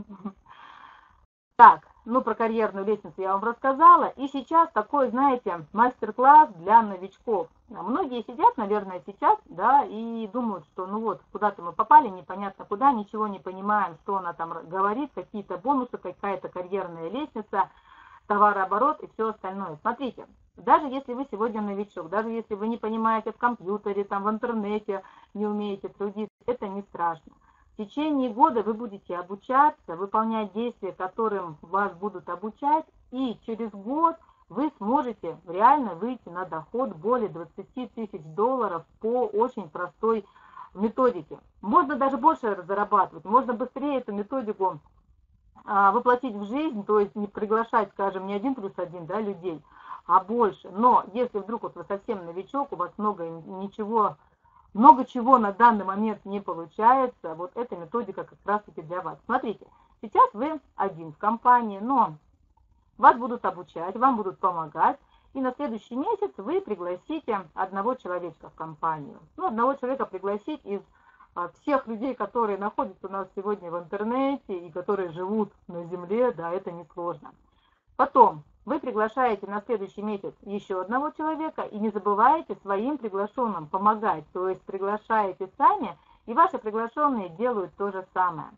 Так, ну про карьерную лестницу я вам рассказала. И сейчас такой, знаете, мастер-класс для новичков. Многие сидят, наверное, сейчас, да, и думают, что ну вот, куда-то мы попали, непонятно куда, ничего не понимаем, что она там говорит, какие-то бонусы, какая-то карьерная лестница, товарооборот и все остальное. Смотрите, даже если вы сегодня новичок, даже если вы не понимаете в компьютере, там в интернете, не умеете трудиться, это не страшно. В течение года вы будете обучаться, выполнять действия, которым вас будут обучать, и через год вы сможете реально выйти на доход более двадцати тысяч долларов по очень простой методике. Можно даже больше зарабатывать, можно быстрее эту методику а, воплотить в жизнь, то есть не приглашать, скажем, не один плюс один, да, людей, а больше. Но если вдруг вот вы совсем новичок, у вас много ничего... Много чего на данный момент не получается, вот эта методика как раз-таки для вас. Смотрите, сейчас вы один в компании, но вас будут обучать, вам будут помогать, и на следующий месяц вы пригласите одного человечка в компанию. Ну, одного человека пригласить из всех людей, которые находятся у нас сегодня в интернете и которые живут на земле, да, это несложно. Потом вы приглашаете на следующий месяц еще одного человека и не забываете своим приглашенным помогать, то есть приглашаете сами, и ваши приглашенные делают то же самое.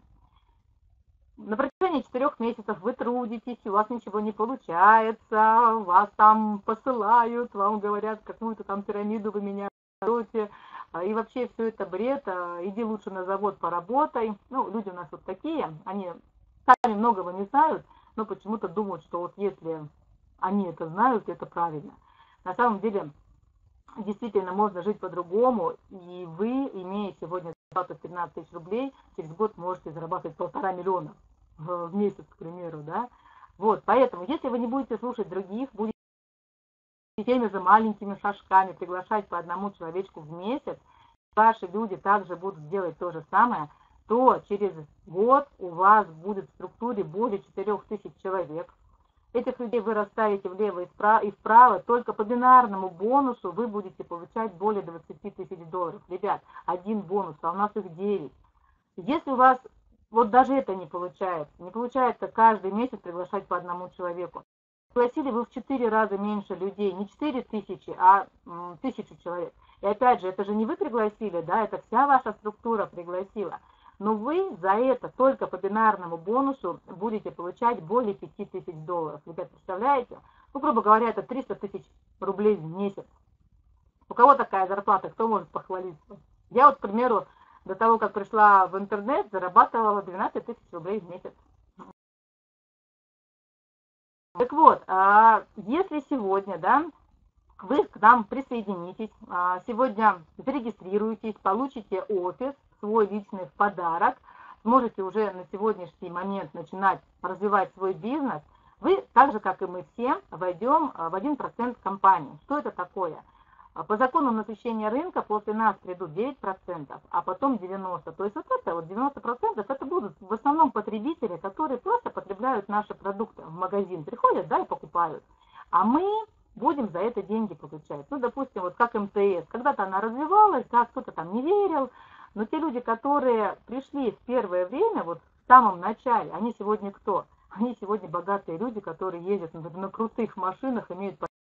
На протяжении четырех месяцев вы трудитесь, у вас ничего не получается, вас там посылают, вам говорят, какую-то там пирамиду вы меня берете, и вообще все это бред, иди лучше на завод поработай. Ну, люди у нас вот такие, они сами многого не знают, но почему-то думают, что вот если они это знают, это правильно. На самом деле, действительно можно жить по-другому, и вы, имея сегодня зарплату тринадцать тысяч рублей, через год можете зарабатывать полтора миллиона в месяц, к примеру, да. Вот, поэтому, если вы не будете слушать других, будете теми же маленькими шажками приглашать по одному человечку в месяц, ваши люди также будут делать то же самое, то через год у вас будет в структуре более четырёх тысяч человек. Этих людей вы расставите влево и вправо, только по бинарному бонусу вы будете получать более двадцати тысяч долларов. Ребят, один бонус, а у нас их девять. Если у вас вот даже это не получается, не получается каждый месяц приглашать по одному человеку, пригласили вы в четыре раза меньше людей, не четыре тысячи, а тысячу человек. И опять же, это же не вы пригласили, да, это вся ваша структура пригласила. Но вы за это только по бинарному бонусу будете получать более пяти тысяч долларов. Ребят, представляете? Ну, грубо говоря, это триста тысяч рублей в месяц. У кого такая зарплата, кто может похвалиться? Я вот, к примеру, до того, как пришла в интернет, зарабатывала двенадцать тысяч рублей в месяц. Так вот, если сегодня, да, вы к нам присоединитесь, сегодня зарегистрируетесь, получите офис, свой личный в подарок, сможете уже на сегодняшний момент начинать развивать свой бизнес, вы, так же как и мы все, войдем в один процент компании. Что это такое? По закону насыщения рынка после нас придут девять процентов, а потом девяносто процентов. То есть вот это вот девяносто процентов это будут в основном потребители, которые просто потребляют наши продукты в магазин, приходят, да, и покупают. А мы будем за это деньги получать. Ну, допустим, вот как эм тэ эс. Когда-то она развивалась, да, кто-то там не верил, но те люди, которые пришли в первое время, вот в самом начале, они сегодня кто? Они сегодня богатые люди, которые ездят на, на крутых машинах, имеют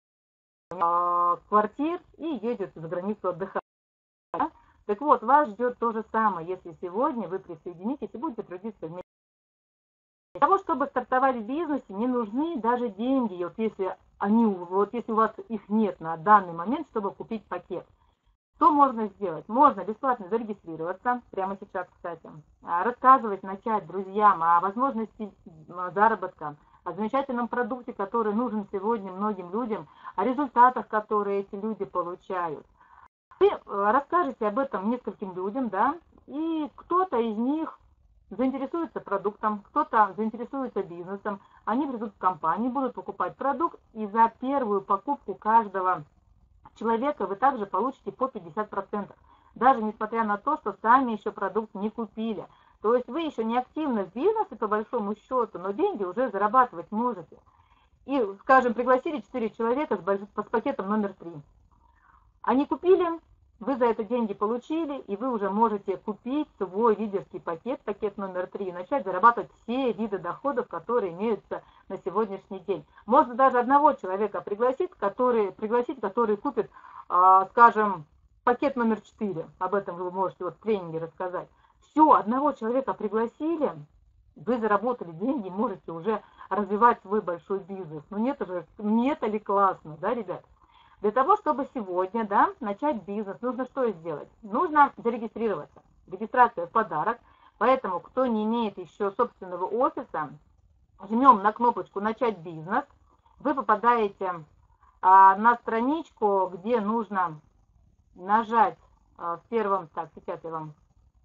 а, квартир и ездят за границу отдыхать. Да? Так вот, вас ждет то же самое, если сегодня вы присоединитесь и будете трудиться вместе. Для того, чтобы стартовать в бизнесе, не нужны даже деньги, вот если, они, вот если у вас их нет на данный момент, чтобы купить пакет. Что можно сделать? Можно бесплатно зарегистрироваться, прямо сейчас, кстати, рассказывать, начать друзьям о возможности заработка, о замечательном продукте, который нужен сегодня многим людям, о результатах, которые эти люди получают. Вы расскажете об этом нескольким людям, да, и кто-то из них заинтересуется продуктом, кто-то заинтересуется бизнесом, они придут в компанию, будут покупать продукт, и за первую покупку каждого человека вы также получите по пятьдесят процентов, даже несмотря на то, что сами еще продукт не купили. То есть вы еще не активны в бизнесе по большому счету, но деньги уже зарабатывать можете. И, скажем, пригласили четыре человека с, больш... с пакетом номер три. Они купили, вы за это деньги получили, и вы уже можете купить свой лидерский пакет, пакет номер три, и начать зарабатывать все виды доходов, которые имеются на сегодняшний день. Можно даже одного человека пригласить, который, пригласить, который купит, э, скажем, пакет номер четыре. Об этом вы можете вот в тренинге рассказать. Все, одного человека пригласили, вы заработали деньги, можете уже развивать свой большой бизнес. Ну нет же, не это ли классно, да, ребят? Для того, чтобы сегодня, да, начать бизнес, нужно что сделать? Нужно зарегистрироваться. Регистрация в подарок. Поэтому, кто не имеет еще собственного офиса, жмем на кнопочку «Начать бизнес». Вы попадаете а, на страничку, где нужно нажать а, в первом... Так, сейчас я вам...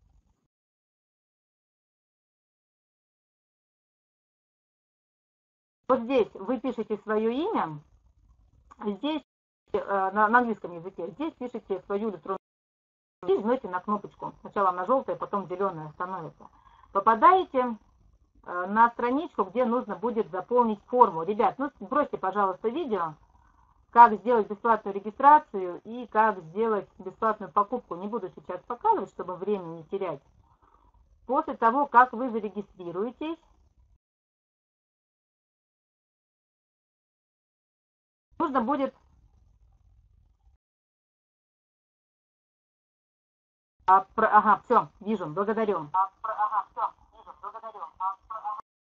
Вот здесь вы пишете свое имя. Здесь на, на английском языке. Здесь пишите свою электронную и жмете на кнопочку. Сначала на желтое, потом зеленое становится. Попадаете на страничку, где нужно будет заполнить форму. Ребят, ну бросьте, пожалуйста, видео, как сделать бесплатную регистрацию и как сделать бесплатную покупку. Не буду сейчас показывать, чтобы время не терять. После того, как вы зарегистрируетесь, нужно будет... А, про, ага, все, вижу, благодарю. А, про, ага, все, вижу, благодарю. А, про, ага.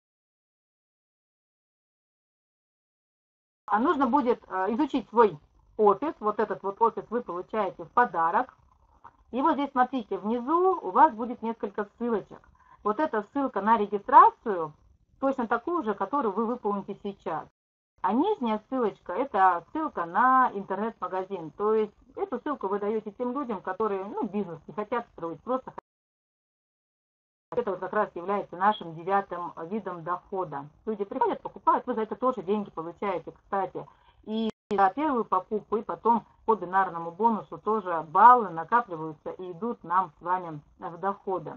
А нужно будет э, изучить свой офис. Вот этот вот офис вы получаете в подарок. И вот здесь, смотрите, внизу у вас будет несколько ссылочек. Вот эта ссылка на регистрацию, точно такую же, которую вы выполните сейчас. А нижняя ссылочка – это ссылка на интернет-магазин. То есть эту ссылку вы даете тем людям, которые, ну, бизнес не хотят строить, просто хотят. Это вот как раз является нашим девятым видом дохода. Люди приходят, покупают, вы за это тоже деньги получаете, кстати. И за первую покупку, и потом по бинарному бонусу тоже баллы накапливаются и идут нам с вами в доходы.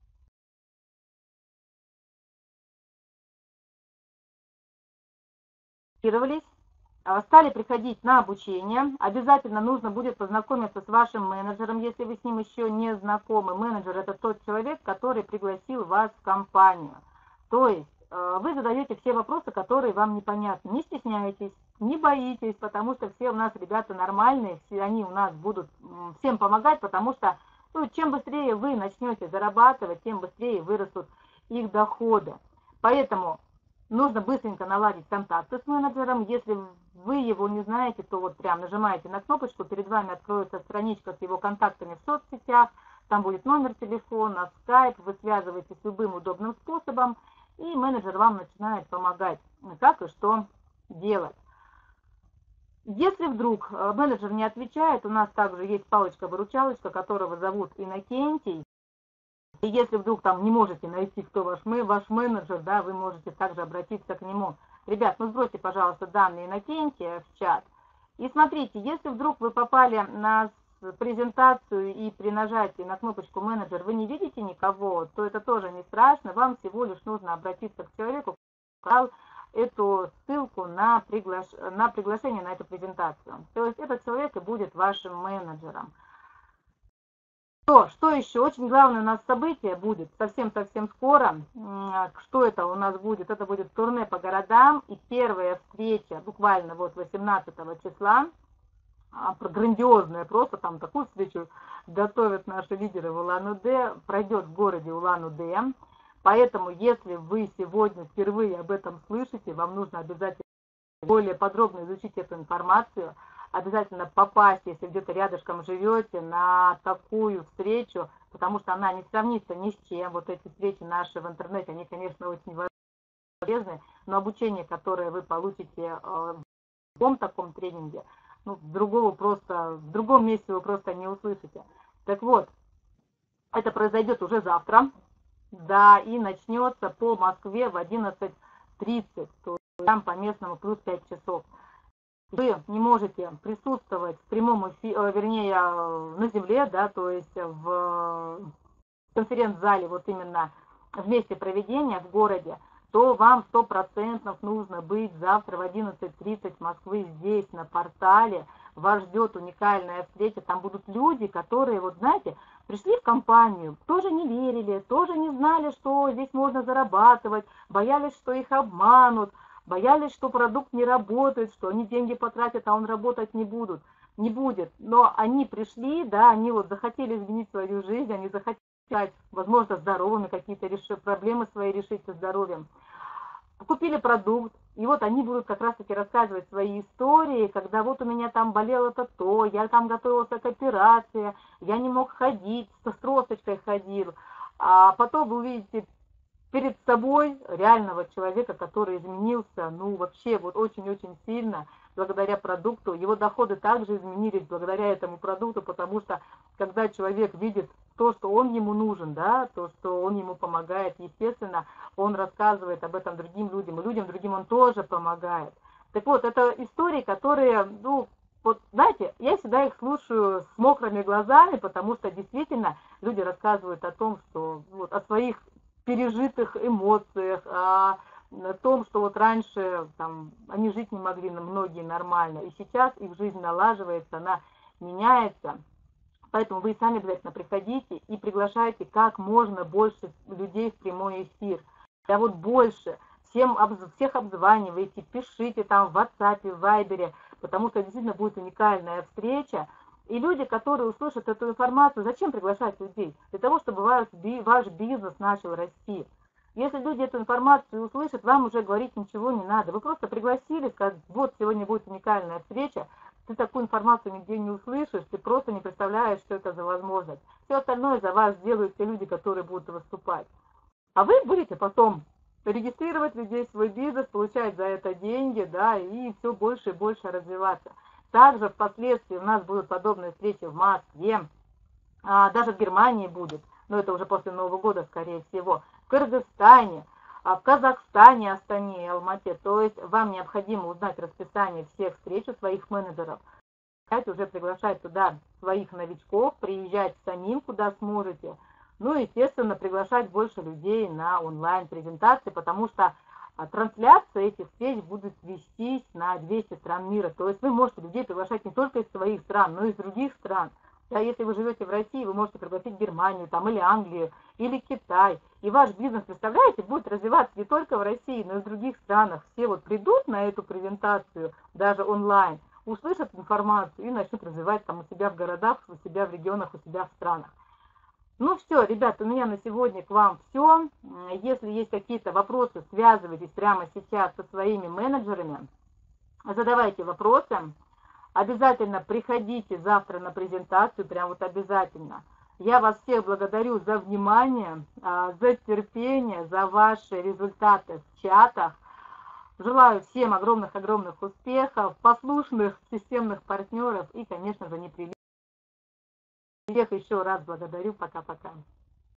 Стали приходить на обучение. Обязательно нужно будет познакомиться с вашим менеджером, если вы с ним еще не знакомы. Менеджер – это тот человек, который пригласил вас в компанию. То есть вы задаете все вопросы, которые вам непонятны. Не стесняйтесь, не боитесь, потому что все у нас ребята нормальные, все они у нас будут всем помогать, потому что ну, чем быстрее вы начнете зарабатывать, тем быстрее вырастут их доходы. Поэтому нужно быстренько наладить контакты с менеджером. Если вы его не знаете, то вот прям нажимаете на кнопочку, перед вами откроется страничка с его контактами в соцсетях, там будет номер телефона, скайп, вы связываетесь любым удобным способом, и менеджер вам начинает помогать, как и что делать. Если вдруг менеджер не отвечает, у нас также есть палочка-выручалочка, которого зовут Иннокентий. И если вдруг там не можете найти, кто ваш, ваш менеджер, да, вы можете также обратиться к нему. Ребят, ну сбросьте, пожалуйста, данные Иннокентия в чат. И смотрите, если вдруг вы попали на презентацию и при нажатии на кнопочку менеджер вы не видите никого, то это тоже не страшно. Вам всего лишь нужно обратиться к человеку, который эту ссылку на, приглаш... на приглашение на эту презентацию. То есть этот человек и будет вашим менеджером. Что, что еще? Очень главное у нас событие будет совсем-совсем скоро. Что это у нас будет? Это будет турне по городам. И первая встреча, буквально вот восемнадцатого числа, грандиозная просто, там такую встречу готовят наши лидеры в Улан-Удэ, пройдет в городе Улан-Удэ. Поэтому, если вы сегодня впервые об этом слышите, вам нужно обязательно более подробно изучить эту информацию, обязательно попасть, если где-то рядышком живете, на такую встречу, потому что она не сравнится ни с чем. Вот эти встречи наши в интернете, они, конечно, очень полезны, но обучение, которое вы получите в любом таком тренинге, ну, другого просто, в другом месте вы просто не услышите. Так вот, это произойдет уже завтра, да, и начнется по Москве в одиннадцать тридцать, то есть там по местному плюс пять часов. Вы не можете присутствовать в прямом эфире, вернее, на земле, да, то есть в конференц-зале, вот именно в месте проведения в городе, то вам сто процентов нужно быть завтра в одиннадцать тридцать Москвы здесь, на портале. Вас ждет уникальная встреча. Там будут люди, которые, вот знаете, пришли в компанию, тоже не верили, тоже не знали, что здесь можно зарабатывать, боялись, что их обманут, боялись, что продукт не работает, что они деньги потратят, а он работать не будут, не будет. Но они пришли, да, они вот захотели изменить свою жизнь, они захотели стать, возможно, здоровыми, какие-то проблемы свои решить со здоровьем. Купили продукт, и вот они будут как раз-таки рассказывать свои истории, когда вот у меня там болело-то то, я там готовился к операции, я не мог ходить, со тросточкой ходил. А потом вы увидите перед собой реального человека, который изменился, ну, вообще, вот очень-очень сильно, благодаря продукту. Его доходы также изменились благодаря этому продукту, потому что, когда человек видит то, что он ему нужен, да, то, что он ему помогает, естественно, он рассказывает об этом другим людям, и людям другим он тоже помогает. Так вот, это истории, которые, ну, вот, знаете, я всегда их слушаю с мокрыми глазами, потому что, действительно, люди рассказывают о том, что, вот, о своих пережитых эмоциях, о том, что вот раньше там, они жить не могли, многие нормально, и сейчас их жизнь налаживается, она меняется. Поэтому вы сами обязательно приходите и приглашайте как можно больше людей в прямой эфир. Да вот больше. Всем, всех обзванивайте, пишите там в WhatsApp, в Viber, потому что действительно будет уникальная встреча. И люди, которые услышат эту информацию, зачем приглашать людей? Для того, чтобы ваш, ваш бизнес начал расти. Если люди эту информацию услышат, вам уже говорить ничего не надо. Вы просто пригласили, сказать, вот сегодня будет уникальная встреча, ты такую информацию нигде не услышишь, ты просто не представляешь, что это за возможность. Все остальное за вас делают те люди, которые будут выступать. А вы будете потом регистрировать людей в свой бизнес, получать за это деньги, да, и все больше и больше развиваться. Также впоследствии у нас будут подобные встречи в Москве, а, даже в Германии будет, но это уже после Нового года, скорее всего, в Кыргызстане, в Казахстане, Астане и Алмате. То есть вам необходимо узнать расписание всех встреч у своих менеджеров, уже приглашать туда своих новичков, приезжать самим, куда сможете. Ну и, естественно, приглашать больше людей на онлайн-презентации, потому что трансляции этих встреч будут вестись на двести стран мира. То есть вы можете людей приглашать не только из своих стран, но и из других стран. Да, если вы живете в России, вы можете пригласить Германию там, или Англию, или Китай. И ваш бизнес, представляете, будет развиваться не только в России, но и в других странах. Все вот придут на эту презентацию, даже онлайн, услышат информацию и начнут развивать там у себя в городах, у себя в регионах, у себя в странах. Ну все, ребят, у меня на сегодня к вам все. Если есть какие-то вопросы, связывайтесь прямо сейчас со своими менеджерами, задавайте вопросы. Обязательно приходите завтра на презентацию, прям вот обязательно. Я вас всех благодарю за внимание, за терпение, за ваши результаты в чатах. Желаю всем огромных-огромных успехов, послушных системных партнеров и, конечно же, неприличных. Всех еще раз благодарю. Пока-пока.